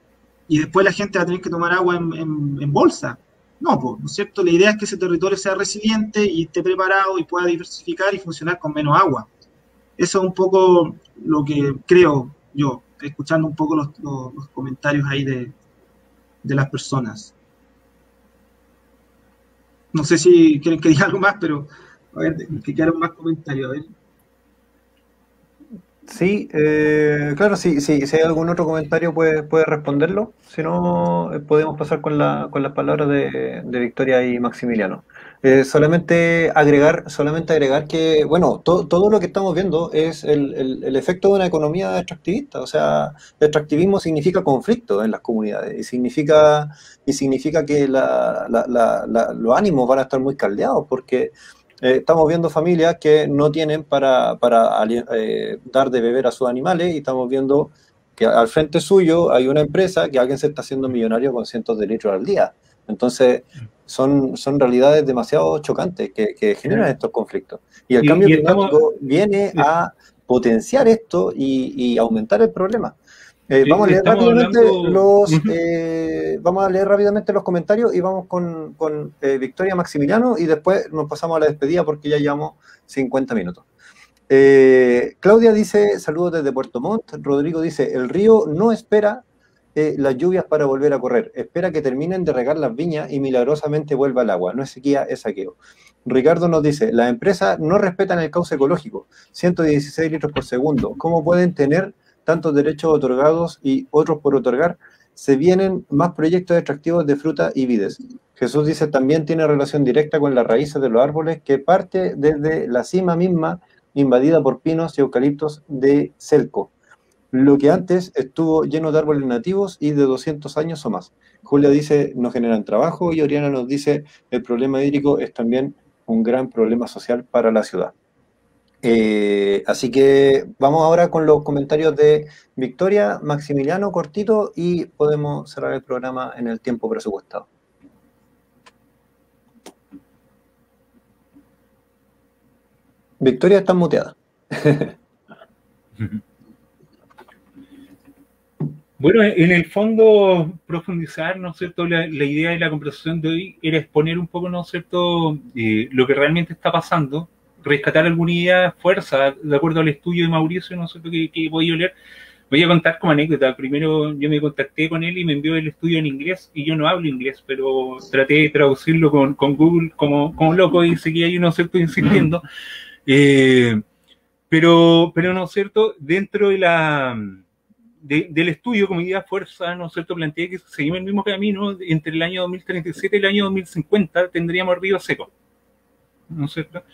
y después la gente va a tener que tomar agua en bolsa. No, pues, ¿no es cierto? La idea es que ese territorio sea resiliente y esté preparado y pueda diversificar y funcionar con menos agua. Eso es un poco lo que creo yo, escuchando un poco los comentarios ahí de las personas. No sé si quieren que diga algo más, pero a ver, que quedaron más comentarios. A ver. Sí, claro, sí, sí, si hay algún otro comentario puede responderlo. Si no, podemos pasar con las palabras de Victoria y Maximiliano. Solamente agregar que, bueno, todo lo que estamos viendo es el efecto de una economía extractivista. O sea, el extractivismo significa conflicto en las comunidades y significa que los ánimos van a estar muy caldeados porque estamos viendo familias que no tienen para dar de beber a sus animales y estamos viendo que al frente suyo hay una empresa que alguien se está haciendo millonario con cientos de litros al día. Entonces, son realidades demasiado chocantes que generan estos conflictos. Y el cambio climático viene a potenciar esto y aumentar el problema. Vamos a leer rápidamente los comentarios y vamos con Victoria Maximiliano y después nos pasamos a la despedida porque ya llevamos 50 minutos. Claudia dice, saludos desde Puerto Montt. Rodrigo dice, el río no espera las lluvias para volver a correr, espera que terminen de regar las viñas y milagrosamente vuelva el agua. No es sequía, es saqueo. Ricardo nos dice, las empresas no respetan el cauce ecológico, 116 litros por segundo. ¿Cómo pueden tener tantos derechos otorgados y otros por otorgar? Se vienen más proyectos extractivos de fruta y vides. Jesús dice, también tiene relación directa con las raíces de los árboles que parte desde la cima misma invadida por pinos y eucaliptos de Celco, lo que antes estuvo lleno de árboles nativos y de 200 años o más. Julia dice, no generan trabajo y Oriana nos dice, el problema hídrico es también un gran problema social para la ciudad. Así que vamos ahora con los comentarios de Victoria, Maximiliano, cortito, y podemos cerrar el programa en el tiempo presupuestado. Victoria está muteada. Bueno, en el fondo, profundizar, ¿no es cierto? La idea de la conversación de hoy era exponer un poco, ¿no es cierto?, lo que realmente está pasando, rescatar alguna idea, fuerza, de acuerdo al estudio de Mauricio, ¿no es cierto?, que he podido leer. Voy a contar como anécdota. Primero yo me contacté con él y me envió el estudio en inglés, y yo no hablo inglés, pero traté de traducirlo con Google como loco y seguía ahí, ¿no es cierto?, insistiendo. Pero ¿no es cierto?, dentro de del estudio como idea fuerza, ¿no es cierto?, plantea que si seguimos el mismo camino, entre el año 2037 y el año 2050 tendríamos ríos secos, ¿no es cierto?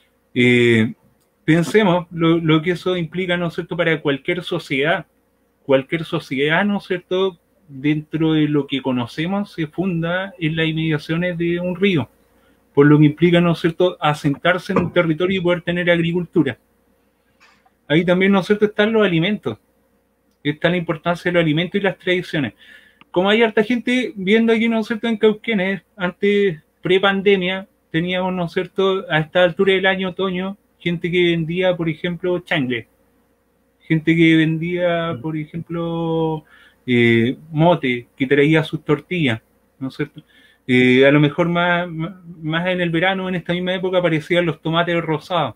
Pensemos lo que eso implica, ¿no es cierto?, para cualquier sociedad, ¿no es cierto?, dentro de lo que conocemos se funda en las inmediaciones de un río, por lo que implica, ¿no es cierto?, asentarse en un territorio y poder tener agricultura. Ahí también, ¿no es cierto?, están los alimentos. Está la importancia de los alimentos y las tradiciones. Como hay harta gente viendo aquí, ¿no es cierto?, en Cauquenes, antes, pre-pandemia, teníamos, ¿no es cierto?, a esta altura del año, otoño, gente que vendía, por ejemplo, changle. Gente que vendía, por ejemplo, mote, que traía sus tortillas, ¿no es cierto? A lo mejor más en el verano, en esta misma época, aparecían los tomates rosados.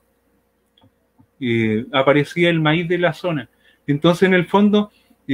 Aparecía el maíz de la zona. Entonces, en el fondo,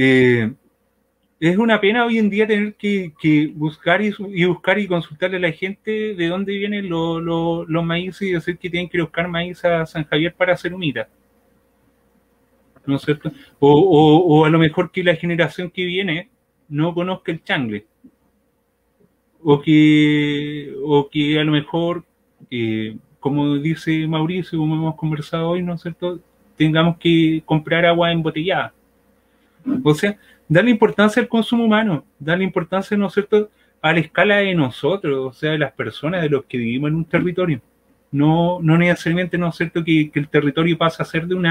es una pena hoy en día tener que buscar y consultarle a la gente de dónde vienen los maíces y decir que tienen que buscar maíz a San Javier para hacer humita, ¿no es cierto? O a lo mejor que la generación que viene no conozca el changle, o que a lo mejor, como dice Mauricio, como hemos conversado hoy, ¿no es cierto?, tengamos que comprar agua embotellada. O sea, darle importancia al consumo humano, darle importancia, ¿no es cierto?, a la escala de nosotros, o sea, de las personas, de los que vivimos en un territorio. No necesariamente, ¿no es cierto?, que el territorio pasa a ser de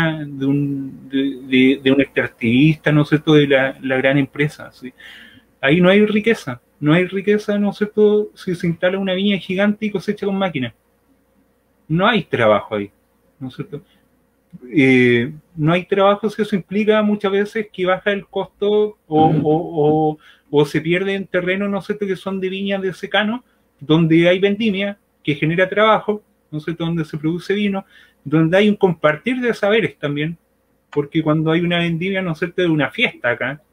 un extractivista, ¿no es cierto?, de la gran empresa, ¿sí? Ahí no hay riqueza, ¿no es cierto?, si se instala una viña gigante y cosecha con máquina. No hay trabajo ahí, ¿no es cierto? No hay trabajo, si eso implica muchas veces que baja el costo o o se pierden terrenos, ¿no es cierto?, que son de viñas de secano, donde hay vendimia, que genera trabajo, ¿no es cierto?, donde se produce vino, donde hay un compartir de saberes también, porque cuando hay una vendimia, ¿no es cierto?, de una fiesta acá,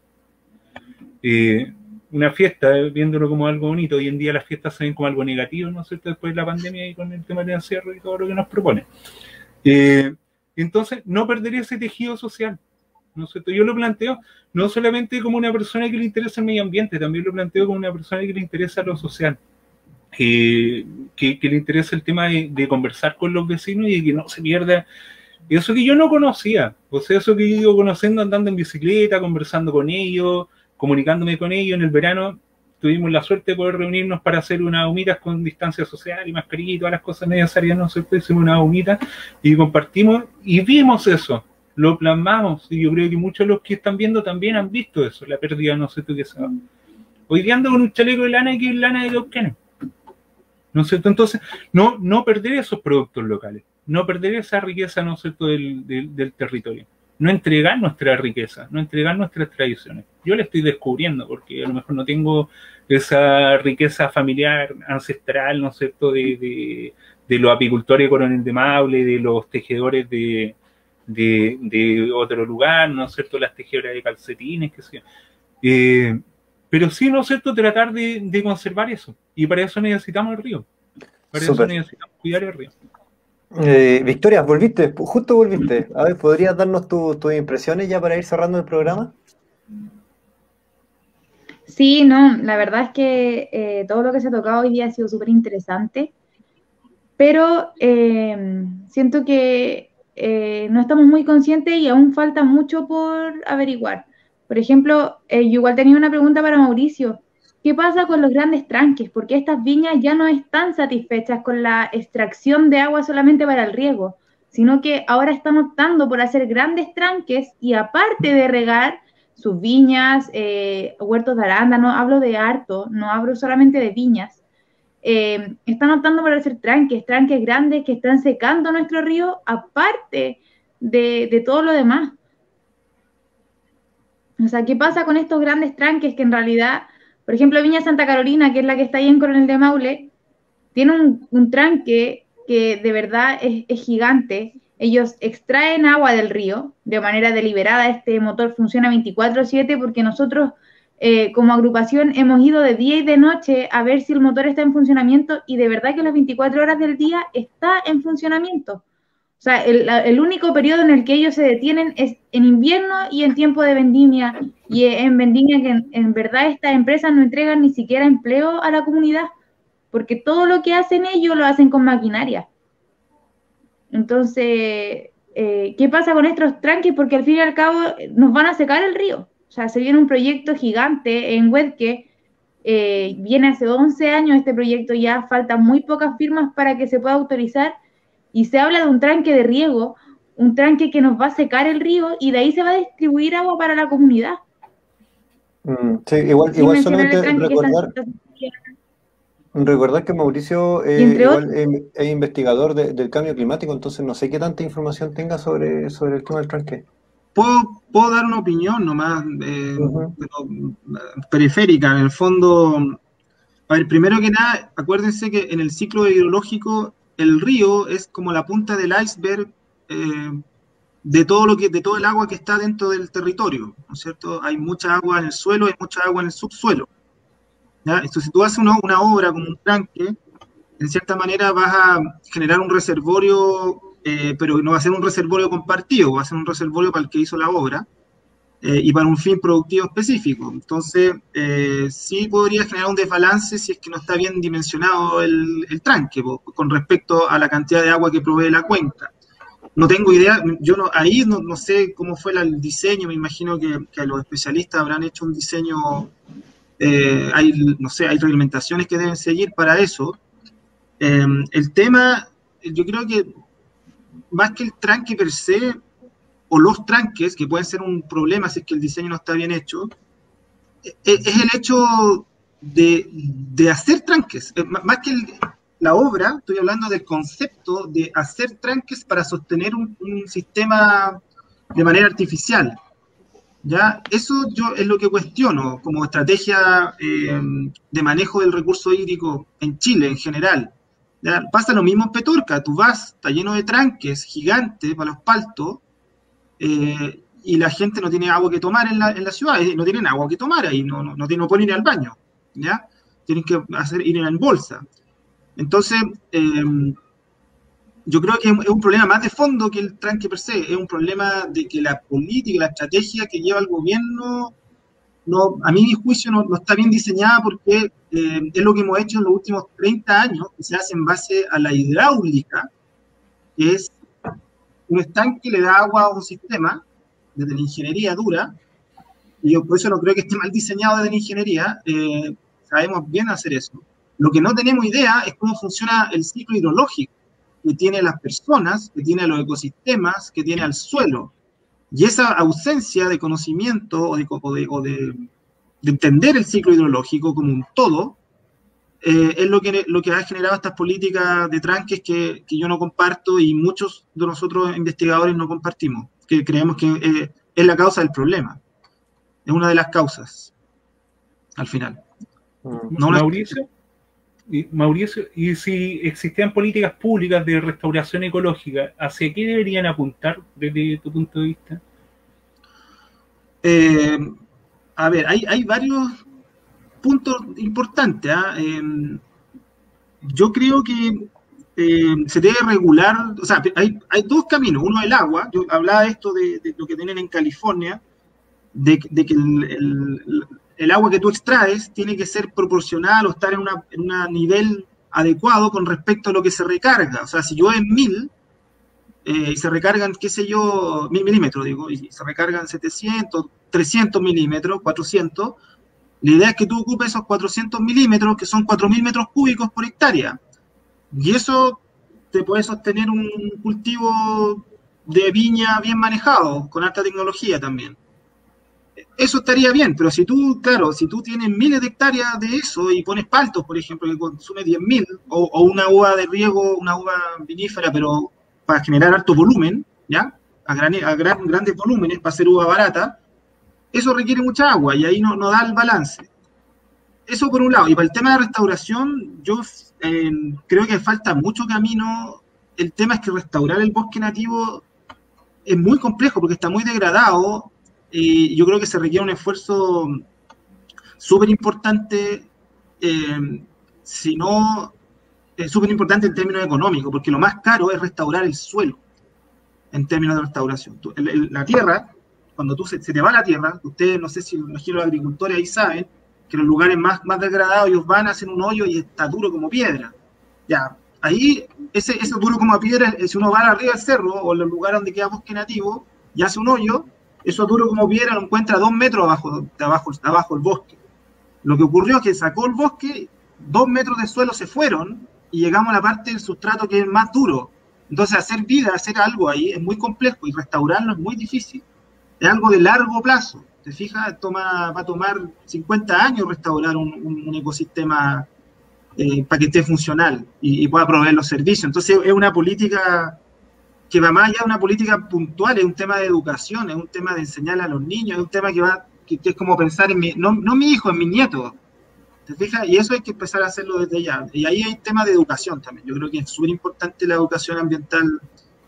una fiesta, viéndolo como algo bonito, hoy en día las fiestas se ven como algo negativo, ¿no es cierto?, después de la pandemia y con el tema del encierro y todo lo que nos propone. Entonces, no perder ese tejido social, ¿no es cierto? Yo lo planteo no solamente como una persona que le interesa el medio ambiente, también lo planteo como una persona que le interesa lo social, que le interesa el tema de conversar con los vecinos y que no se pierda eso que yo no conocía, o sea, eso que yo iba conociendo andando en bicicleta, conversando con ellos, comunicándome con ellos. En el verano tuvimos la suerte de poder reunirnos para hacer unas humitas con distancia social y mascarilla y todas las cosas necesarias, ¿no es cierto? Hicimos una humita y compartimos y vimos eso, lo plasmamos, y yo creo que muchos de los que están viendo también han visto eso, la pérdida, ¿no es cierto?, que se va. Hoy día ando con un chaleco de lana que es lana de Cauquenes, ¿no es cierto? Entonces, no perder esos productos locales, no perder esa riqueza, ¿no es cierto?, del territorio. No entregar nuestra riqueza, no entregar nuestras tradiciones. Yo la estoy descubriendo porque a lo mejor no tengo esa riqueza familiar, ancestral, ¿no es cierto?, de los apicultores de Coronel de Maule, de los tejedores de otro lugar, ¿no es cierto?, las tejedoras de calcetines, qué sé yo. Pero sí, ¿no es cierto?, tratar de conservar eso. Y para eso necesitamos el río. Para eso necesitamos cuidar el río. Victoria, volviste, justo volviste. A ver, ¿podrías darnos tus impresiones ya para ir cerrando el programa? Sí, no, la verdad es que todo lo que se ha tocado hoy día ha sido súper interesante, pero siento que no estamos muy conscientes y aún falta mucho por averiguar. Por ejemplo, yo igual tenía una pregunta para Mauricio. ¿Qué pasa con los grandes tranques? Porque estas viñas ya no están satisfechas con la extracción de agua solamente para el riego, sino que ahora están optando por hacer grandes tranques y aparte de regar sus viñas, huertos de arándano, hablo de harto, no hablo solamente de viñas, están optando por hacer tranques grandes que están secando nuestro río, aparte de todo lo demás. O sea, ¿qué pasa con estos grandes tranques que en realidad, por ejemplo, Viña Santa Carolina, que es la que está ahí en Coronel de Maule, tiene un tranque que de verdad es gigante? Ellos extraen agua del río de manera deliberada. Este motor funciona 24/7 porque nosotros como agrupación hemos ido de día y de noche a ver si el motor está en funcionamiento y de verdad que las 24 horas del día está en funcionamiento. O sea, el único periodo en el que ellos se detienen es en invierno y en tiempo de vendimia. Y en vendimia que en verdad estas empresas no entregan ni siquiera empleo a la comunidad, porque todo lo que hacen ellos lo hacen con maquinaria. Entonces, ¿qué pasa con estos tranques? Porque al fin y al cabo nos van a secar el río. O sea, se viene un proyecto gigante en Huedque, viene hace 11 años este proyecto, ya faltan muy pocas firmas para que se pueda autorizar, y se habla de un tranque de riego, un tranque que nos va a secar el río y de ahí se va a distribuir agua para la comunidad. Sí, igual solamente recordar que Mauricio igual es investigador del cambio climático, entonces no sé qué tanta información tenga sobre el tema del tranque. Puedo dar una opinión nomás, periférica, en el fondo. A ver, primero que nada, acuérdense que en el ciclo hidrológico el río es como la punta del iceberg de todo el agua que está dentro del territorio, ¿no es cierto? Hay mucha agua en el suelo, hay mucha agua en el subsuelo, ¿ya? Entonces, si tú haces una obra como un tranque, en cierta manera vas a generar un reservorio, pero no va a ser un reservorio compartido, va a ser un reservorio para el que hizo la obra, y para un fin productivo específico. Entonces, sí podría generar un desbalance si es que no está bien dimensionado el tranque con respecto a la cantidad de agua que provee la cuenca. No tengo idea, yo ahí no sé cómo fue el diseño, me imagino que los especialistas habrán hecho un diseño, hay reglamentaciones que deben seguir para eso. El tema, yo creo que más que el tranque per se, o los tranques, que pueden ser un problema si es que el diseño no está bien hecho, es el hecho de hacer tranques. Más que la obra, estoy hablando del concepto de hacer tranques para sostener un sistema de manera artificial, ¿ya? Eso yo es lo que cuestiono como estrategia de manejo del recurso hídrico en Chile en general. ¿Ya? Pasa lo mismo en Petorca, tú vas, está lleno de tranques gigantes para los paltos, y la gente no tiene agua que tomar en la ciudad, no tienen agua que tomar ahí, no pueden ir al baño, ¿ya? Tienen que ir en bolsa. Entonces, yo creo que es un problema más de fondo que el tranque per se, es un problema de que la política, la estrategia que lleva el gobierno, a mi juicio no está bien diseñada, porque es lo que hemos hecho en los últimos 30 años, que se hace en base a la hidráulica, que es un estanque le da agua a un sistema desde la ingeniería dura, y yo por eso no creo que esté mal diseñado desde la ingeniería, sabemos bien hacer eso. Lo que no tenemos idea es cómo funciona el ciclo hidrológico que tiene las personas, que tiene los ecosistemas, que tiene al suelo. Y esa ausencia de conocimiento o de entender el ciclo hidrológico como un todo, es lo que ha generado estas políticas de tranques que yo no comparto, y muchos de nosotros investigadores no compartimos, que creemos que es la causa del problema. Es una de las causas, al final. No Mauricio, y si existían políticas públicas de restauración ecológica, ¿hacia qué deberían apuntar desde tu punto de vista? A ver, hay varios puntos importantes. Yo creo que se debe regular, o sea, hay dos caminos. Uno, el agua. Yo hablaba de esto, de lo que tienen en California, de que el agua que tú extraes tiene que ser proporcional o estar en un nivel adecuado con respecto a lo que se recarga. O sea, si llueve 1000 y se recargan, qué sé yo, 1000 milímetros, digo, y se recargan 700, 300 milímetros, 400, la idea es que tú ocupes esos 400 milímetros, que son 4000 metros cúbicos por hectárea. Y eso te puede sostener un cultivo de viña bien manejado, con alta tecnología también. Eso estaría bien, pero si tú tienes miles de hectáreas de eso y pones paltos, por ejemplo, que consume 10.000, o una uva de riego, una uva vinífera, pero para generar alto volumen, ¿ya? Grandes volúmenes, para hacer uva barata, eso requiere mucha agua y ahí no da el balance. Eso por un lado. Y para el tema de restauración, yo creo que falta mucho camino. El tema es que restaurar el bosque nativo es muy complejo porque está muy degradado. Y yo creo que se requiere un esfuerzo súper importante, súper importante en términos económicos, porque lo más caro es restaurar el suelo en términos de restauración. La tierra, cuando se te va la tierra, ustedes, no sé si los agricultores ahí saben, que en los lugares más degradados ellos van a hacer un hoyo y está duro como piedra. Ya, ahí, ese duro como piedra, si uno va arriba del cerro o en los lugares donde queda bosque nativo y hace un hoyo, eso duro como piedra lo encuentra a 2 metros abajo el bosque. Lo que ocurrió es que sacó el bosque, 2 metros de suelo se fueron y llegamos a la parte del sustrato que es más duro. Entonces hacer algo ahí es muy complejo y restaurarlo es muy difícil. Es algo de largo plazo. ¿Te fijas? Va a tomar 50 años restaurar un ecosistema para que esté funcional y pueda proveer los servicios. Entonces es una política que va más allá de una política puntual, es un tema de educación, es un tema de enseñarle a los niños, es un tema que es como pensar en no mi hijo, en mi nieto. ¿Te fijas? Y eso hay que empezar a hacerlo desde ya. Y ahí hay temas de educación también. Yo creo que es súper importante la educación ambiental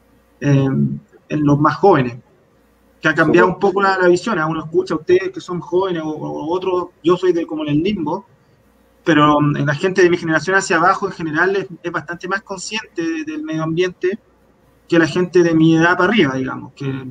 en los más jóvenes, que ha cambiado un poco la visión. Uno escucha a ustedes que son jóvenes o otros, yo soy como en el limbo, pero la gente de mi generación hacia abajo en general es bastante más consciente del medio ambiente que la gente de mi edad para arriba, digamos, que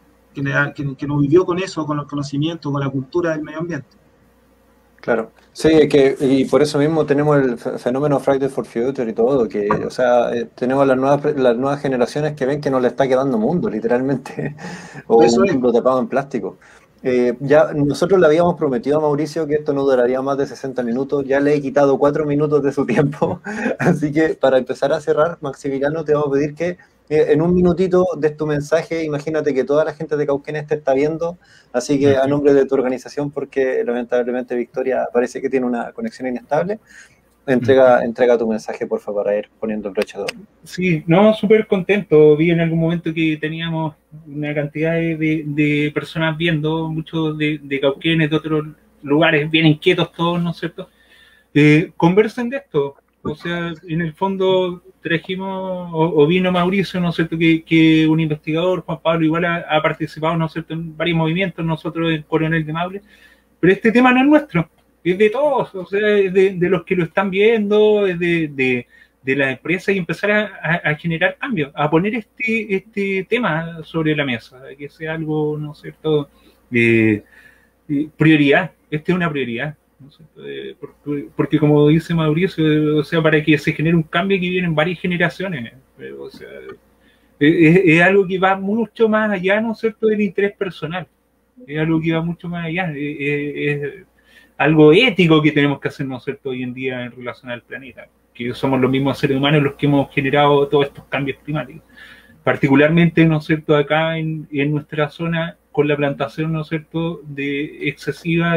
no vivió con eso, con los conocimientos, con la cultura del medio ambiente. Claro, sí, y por eso mismo tenemos el fenómeno Fridays for Future y todo, que, o sea, tenemos las nuevas generaciones que ven que nos le está quedando mundo, literalmente, o un mundo tapado en plástico. Ya nosotros le habíamos prometido a Mauricio que esto no duraría más de 60 minutos, ya le he quitado 4 minutos de su tiempo, así que para empezar a cerrar, Maximiliano, te vamos a pedir que en un minutito des tu mensaje. Imagínate que toda la gente de Cauquenes te está viendo, así que a nombre de tu organización, porque lamentablemente Victoria parece que tiene una conexión inestable, entrega tu mensaje, por favor, a ir poniendo el broche de oro. Sí, no, súper contento. Vi en algún momento que teníamos una cantidad de personas viendo, muchos de Cauquenes, de otros lugares, bien inquietos todos, ¿no es cierto? Conversen de esto. O sea, en el fondo trajimos, o vino Mauricio, ¿no es cierto?, que un investigador, Juan Pablo, igual ha participado, ¿no es cierto?, en varios movimientos, nosotros en Coronel de Maule, pero este tema no es nuestro, es de todos, o sea, es de los que lo están viendo, es de las empresas, y empezar a generar cambios, a poner este tema sobre la mesa, que sea algo, ¿no es cierto?, prioridad. Esta es una prioridad, ¿no es cierto? Porque como dice Mauricio, o sea, para que se genere un cambio que vienen varias generaciones, o sea, es algo que va mucho más allá, ¿no es cierto?, del interés personal, es algo que va mucho más allá, es algo ético que tenemos que hacer, ¿no es cierto?, hoy en día en relación al planeta, que somos los mismos seres humanos los que hemos generado todos estos cambios climáticos, particularmente, ¿no es cierto?, acá en nuestra zona, con la plantación, ¿no es cierto?, excesiva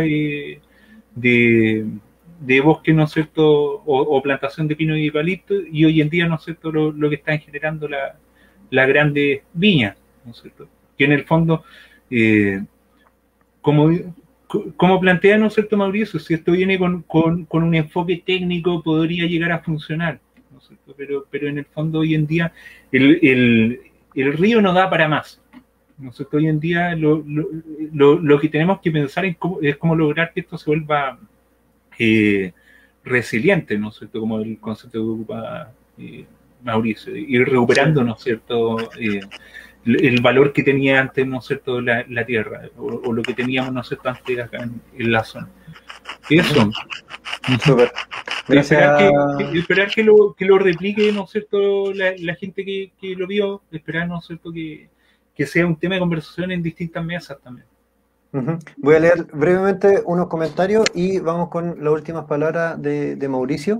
de bosque, ¿no es cierto?, o plantación de pino y eucalipto, y hoy en día, ¿no es cierto?, lo que están generando las grandes viñas, ¿no es cierto?, que en el fondo, como plantea, ¿no es cierto, Mauricio, si esto viene con un enfoque técnico, podría llegar a funcionar, ¿no es cierto?, pero en el fondo hoy en día el río no da para más. Nosotros hoy en día lo que tenemos que pensar es cómo lograr que esto se vuelva resiliente, ¿no es cierto?, como el concepto que ocupa Mauricio, ir recuperando, ¿no es cierto?, el valor que tenía antes, ¿no es cierto?, la tierra, o lo que teníamos, ¿no es cierto?, antes acá en la zona. Eso. Súper. Esperar que lo replique, ¿no es cierto?, la gente que lo vio, esperar, ¿no es cierto?, que sea un tema de conversación en distintas mesas también. Voy a leer brevemente unos comentarios y vamos con las últimas palabras de Mauricio.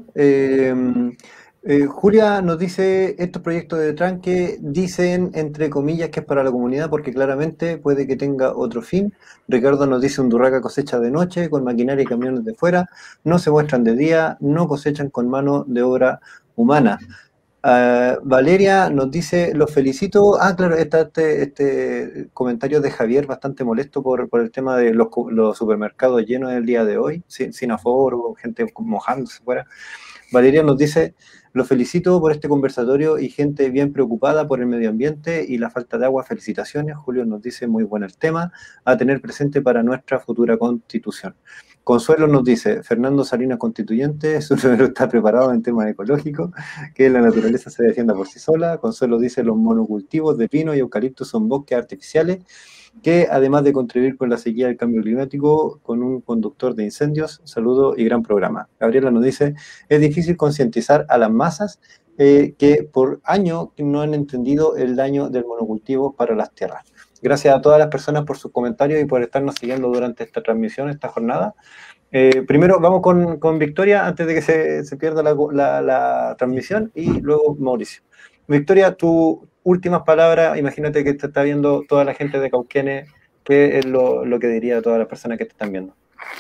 Julia nos dice, estos proyectos de tranque dicen, entre comillas, que es para la comunidad porque claramente puede que tenga otro fin. Ricardo nos dice, Undurraca cosecha de noche con maquinaria y camiones de fuera, no se muestran de día, no cosechan con mano de obra humana. Valeria nos dice, los felicito. Claro, está este comentario de Javier bastante molesto por el tema de los supermercados llenos el día de hoy, sin aforo, gente mojándose fuera. Valeria nos dice, los felicito por este conversatorio y gente bien preocupada por el medio ambiente y la falta de agua. Felicitaciones. Julio nos dice, muy bueno el tema a tener presente para nuestra futura constitución. Consuelo nos dice, Fernando Salinas Constituyente, su número está preparado en temas ecológicos, que la naturaleza se defienda por sí sola. Consuelo dice, los monocultivos de pino y eucalipto son bosques artificiales que además de contribuir con la sequía del cambio climático, con un conductor de incendios. Saludo y gran programa. Gabriela nos dice, es difícil concientizar a las masas que por años no han entendido el daño del monocultivo para las tierras. Gracias a todas las personas por sus comentarios y por estarnos siguiendo durante esta transmisión, esta jornada. Primero vamos con Victoria, antes de que se pierda la transmisión, y luego Mauricio. Victoria, tu últimas palabras, imagínate que te está viendo toda la gente de Cauquenes, ¿qué es lo que diría a todas las personas que te están viendo?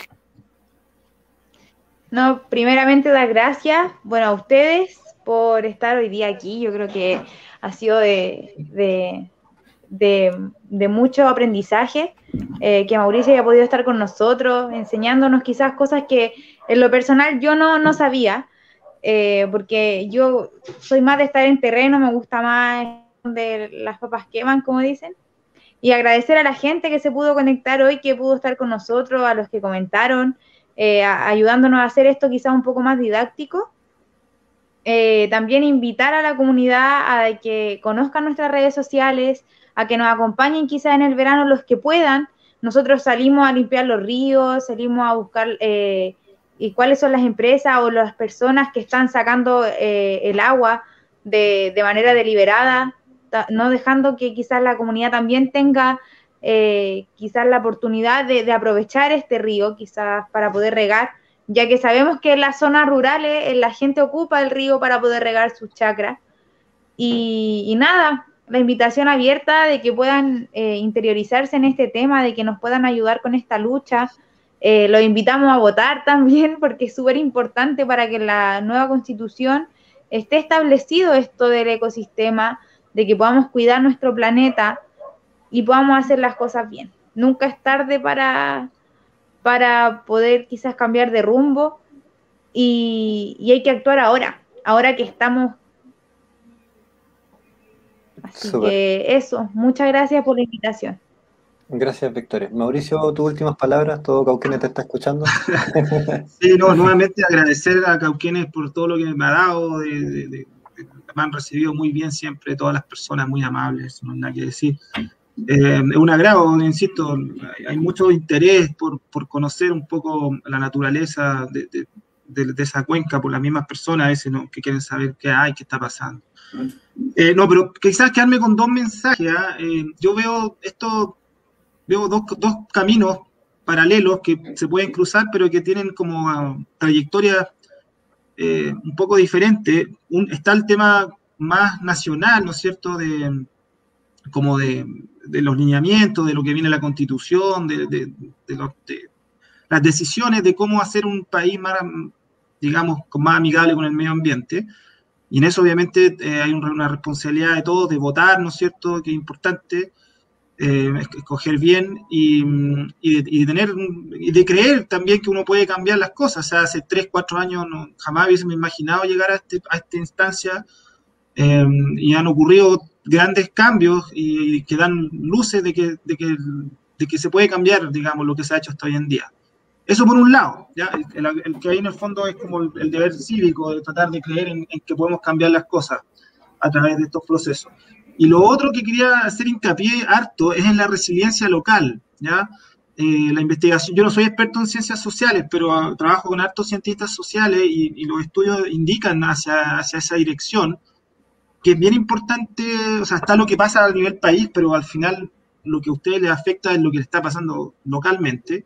No, primeramente dar gracias, bueno, a ustedes por estar hoy día aquí. Yo creo que ha sido de mucho aprendizaje, que Mauricio haya podido estar con nosotros, enseñándonos quizás cosas que en lo personal yo no sabía, porque yo soy más de estar en terreno, me gusta más de las papas queman, como dicen, y agradecer a la gente que se pudo conectar hoy, que pudo estar con nosotros, a los que comentaron, ayudándonos a hacer esto quizás un poco más didáctico. También invitar a la comunidad a que conozcan nuestras redes sociales, a que nos acompañen quizás en el verano los que puedan. Nosotros salimos a limpiar los ríos, salimos a buscar y cuáles son las empresas o las personas que están sacando el agua de manera deliberada, no dejando que quizás la comunidad también tenga quizás la oportunidad de aprovechar este río, quizás para poder regar, ya que sabemos que en las zonas rurales la gente ocupa el río para poder regar sus chacras. Y nada, la invitación abierta de que puedan interiorizarse en este tema, de que nos puedan ayudar con esta lucha, Los invitamos a votar también, porque es súper importante para que la nueva constitución esté establecido esto del ecosistema, de que podamos cuidar nuestro planeta y podamos hacer las cosas bien. Nunca es tarde para poder quizás cambiar de rumbo, y hay que actuar ahora que estamos. Así Súper. que eso, muchas gracias por la invitación. Gracias, Victoria. Mauricio, tus últimas palabras, todo Cauquenes te está escuchando. Sí, no, nuevamente agradecer a Cauquenes por todo lo que me ha dado, me han recibido muy bien siempre, todas las personas muy amables, no hay nada que decir. Es un agrado, insisto, hay mucho interés por conocer un poco la naturaleza de esa cuenca por las mismas personas a veces, ¿no?, que quieren saber qué hay, qué está pasando. No, pero quizás quedarme con dos mensajes. Yo veo dos caminos paralelos que se pueden cruzar, pero que tienen como trayectorias un poco diferentes. Está el tema más nacional, ¿no es cierto?, de los lineamientos, de lo que viene la Constitución, de las decisiones de cómo hacer un país más, digamos, más amigable con el medio ambiente. Y en eso, obviamente, hay una responsabilidad de todos de votar, ¿no es cierto?, que es importante, escoger bien y de creer también que uno puede cambiar las cosas. O sea, hace 3, 4 años jamás hubiésemos imaginado llegar a esta instancia, y han ocurrido grandes cambios y que dan luces de que se puede cambiar, digamos, lo que se ha hecho hasta hoy en día. Eso por un lado, ¿ya? El que hay en el fondo es como el deber cívico de tratar de creer en que podemos cambiar las cosas a través de estos procesos. Y lo otro que quería hacer hincapié harto es en la resiliencia local, ¿ya? La investigación, yo no soy experto en ciencias sociales, pero trabajo con hartos cientistas sociales y los estudios indican hacia esa dirección, que es bien importante. O sea, está lo que pasa a nivel país, pero al final lo que a ustedes les afecta es lo que les está pasando localmente.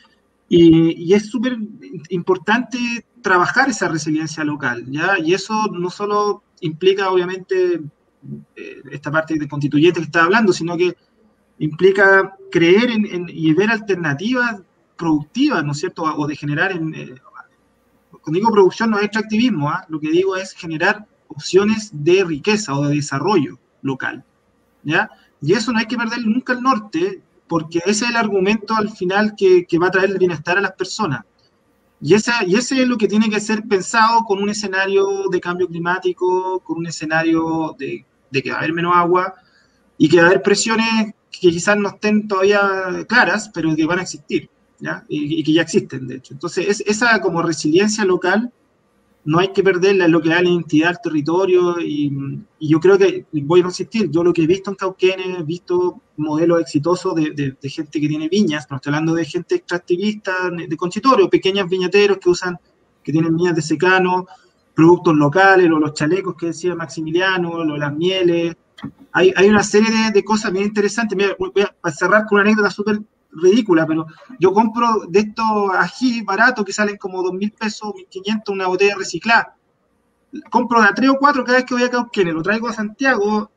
Y es súper importante trabajar esa resiliencia local, ¿ya? Y eso no solo implica, obviamente, esta parte de constituyente que estaba hablando, sino que implica creer y ver alternativas productivas, ¿no es cierto?, o de generar, cuando digo producción no es extractivismo, lo que digo es generar opciones de riqueza o de desarrollo local, ¿ya? Y eso no hay que perder nunca el norte, porque ese es el argumento al final que va a traer el bienestar a las personas. Y ese es lo que tiene que ser pensado con un escenario de cambio climático, con un escenario de que va a haber menos agua y que va a haber presiones que quizás no estén todavía claras, pero que van a existir, ¿ya? Y que ya existen, de hecho. Entonces, esa como resiliencia local no hay que perderla, es lo que da la identidad al territorio, y yo creo que, voy a insistir, yo lo que he visto en Cauquenes, he visto modelos exitosos de gente que tiene viñas, no estoy hablando de gente extractivista, de conchitorio, pequeños viñateros que tienen viñas de secano, productos locales, los chalecos que decía Maximiliano, las mieles. Hay una serie de cosas bien interesantes. Mira, voy a cerrar con una anécdota súper ridícula, pero yo compro de estos ají baratos que salen como 2.000 pesos, 1.500, una botella reciclada. Compro de a 3 o 4 cada vez que voy a Cauquenes, lo traigo a Santiago,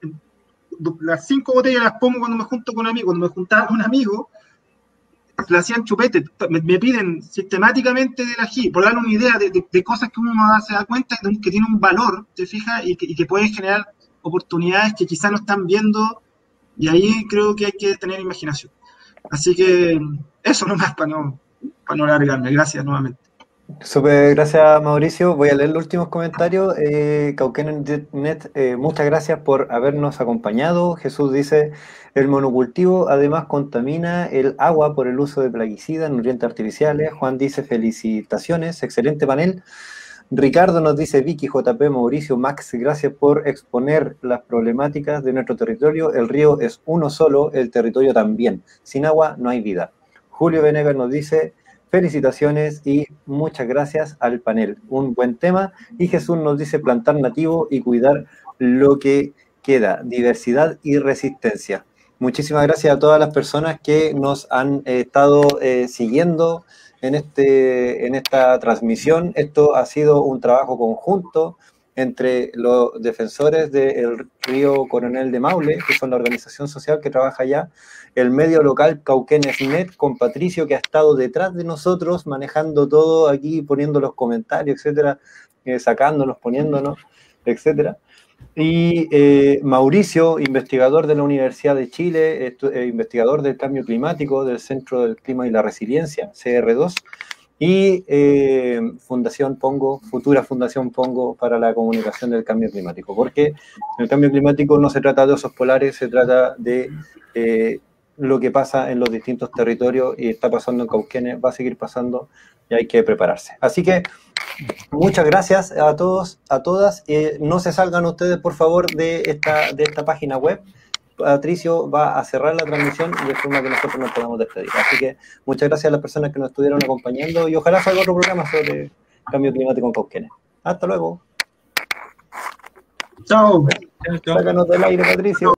las 5 botellas las pongo cuando me junto con amigos. Cuando me juntaba con amigos, le hacían chupete, me piden sistemáticamente del ají, por darle una idea de cosas que uno se da cuenta que tiene un valor, te fijas, y que pueden generar oportunidades que quizás no están viendo, y ahí creo que hay que tener imaginación. Así que eso nomás para no alargarme. Gracias nuevamente. Súper, gracias Mauricio. Voy a leer los últimos comentarios. Cauquenes.net, muchas gracias por habernos acompañado. Jesús dice, el monocultivo además contamina el agua por el uso de plaguicidas, nutrientes artificiales. Juan dice, felicitaciones, excelente panel. Ricardo nos dice, Vicky, JP, Mauricio, Max, gracias por exponer las problemáticas de nuestro territorio. El río es uno solo, el territorio también. Sin agua no hay vida. Julio Venegas nos dice, felicitaciones y muchas gracias al panel. Un buen tema. Y Jesús nos dice, plantar nativo y cuidar lo que queda. Diversidad y resistencia. Muchísimas gracias a todas las personas que nos han estado siguiendo en esta transmisión. Esto ha sido un trabajo conjunto entre los defensores del río Coronel de Maule, que son la organización social que trabaja allá, el medio local Cauquenes.net, con Patricio, que ha estado detrás de nosotros, manejando todo aquí, poniendo los comentarios, etcétera, sacándonos, poniéndonos, etcétera. Y Mauricio, investigador de la Universidad de Chile, investigador del cambio climático del Centro del Clima y la Resiliencia, CR2, y Fundación Pongo, futura Fundación Pongo para la comunicación del cambio climático, porque el cambio climático no se trata de osos polares, se trata de lo que pasa en los distintos territorios, y está pasando en Cauquenes, va a seguir pasando, y hay que prepararse. Así que muchas gracias a todos, a todas. No se salgan ustedes, por favor, de esta página web. Patricio va a cerrar la transmisión de forma que nosotros nos podamos despedir. Así que muchas gracias a las personas que nos estuvieron acompañando, y ojalá salga otro programa sobre cambio climático en Cauquenes. Hasta luego. Chao. Sácanos del aire, Patricio.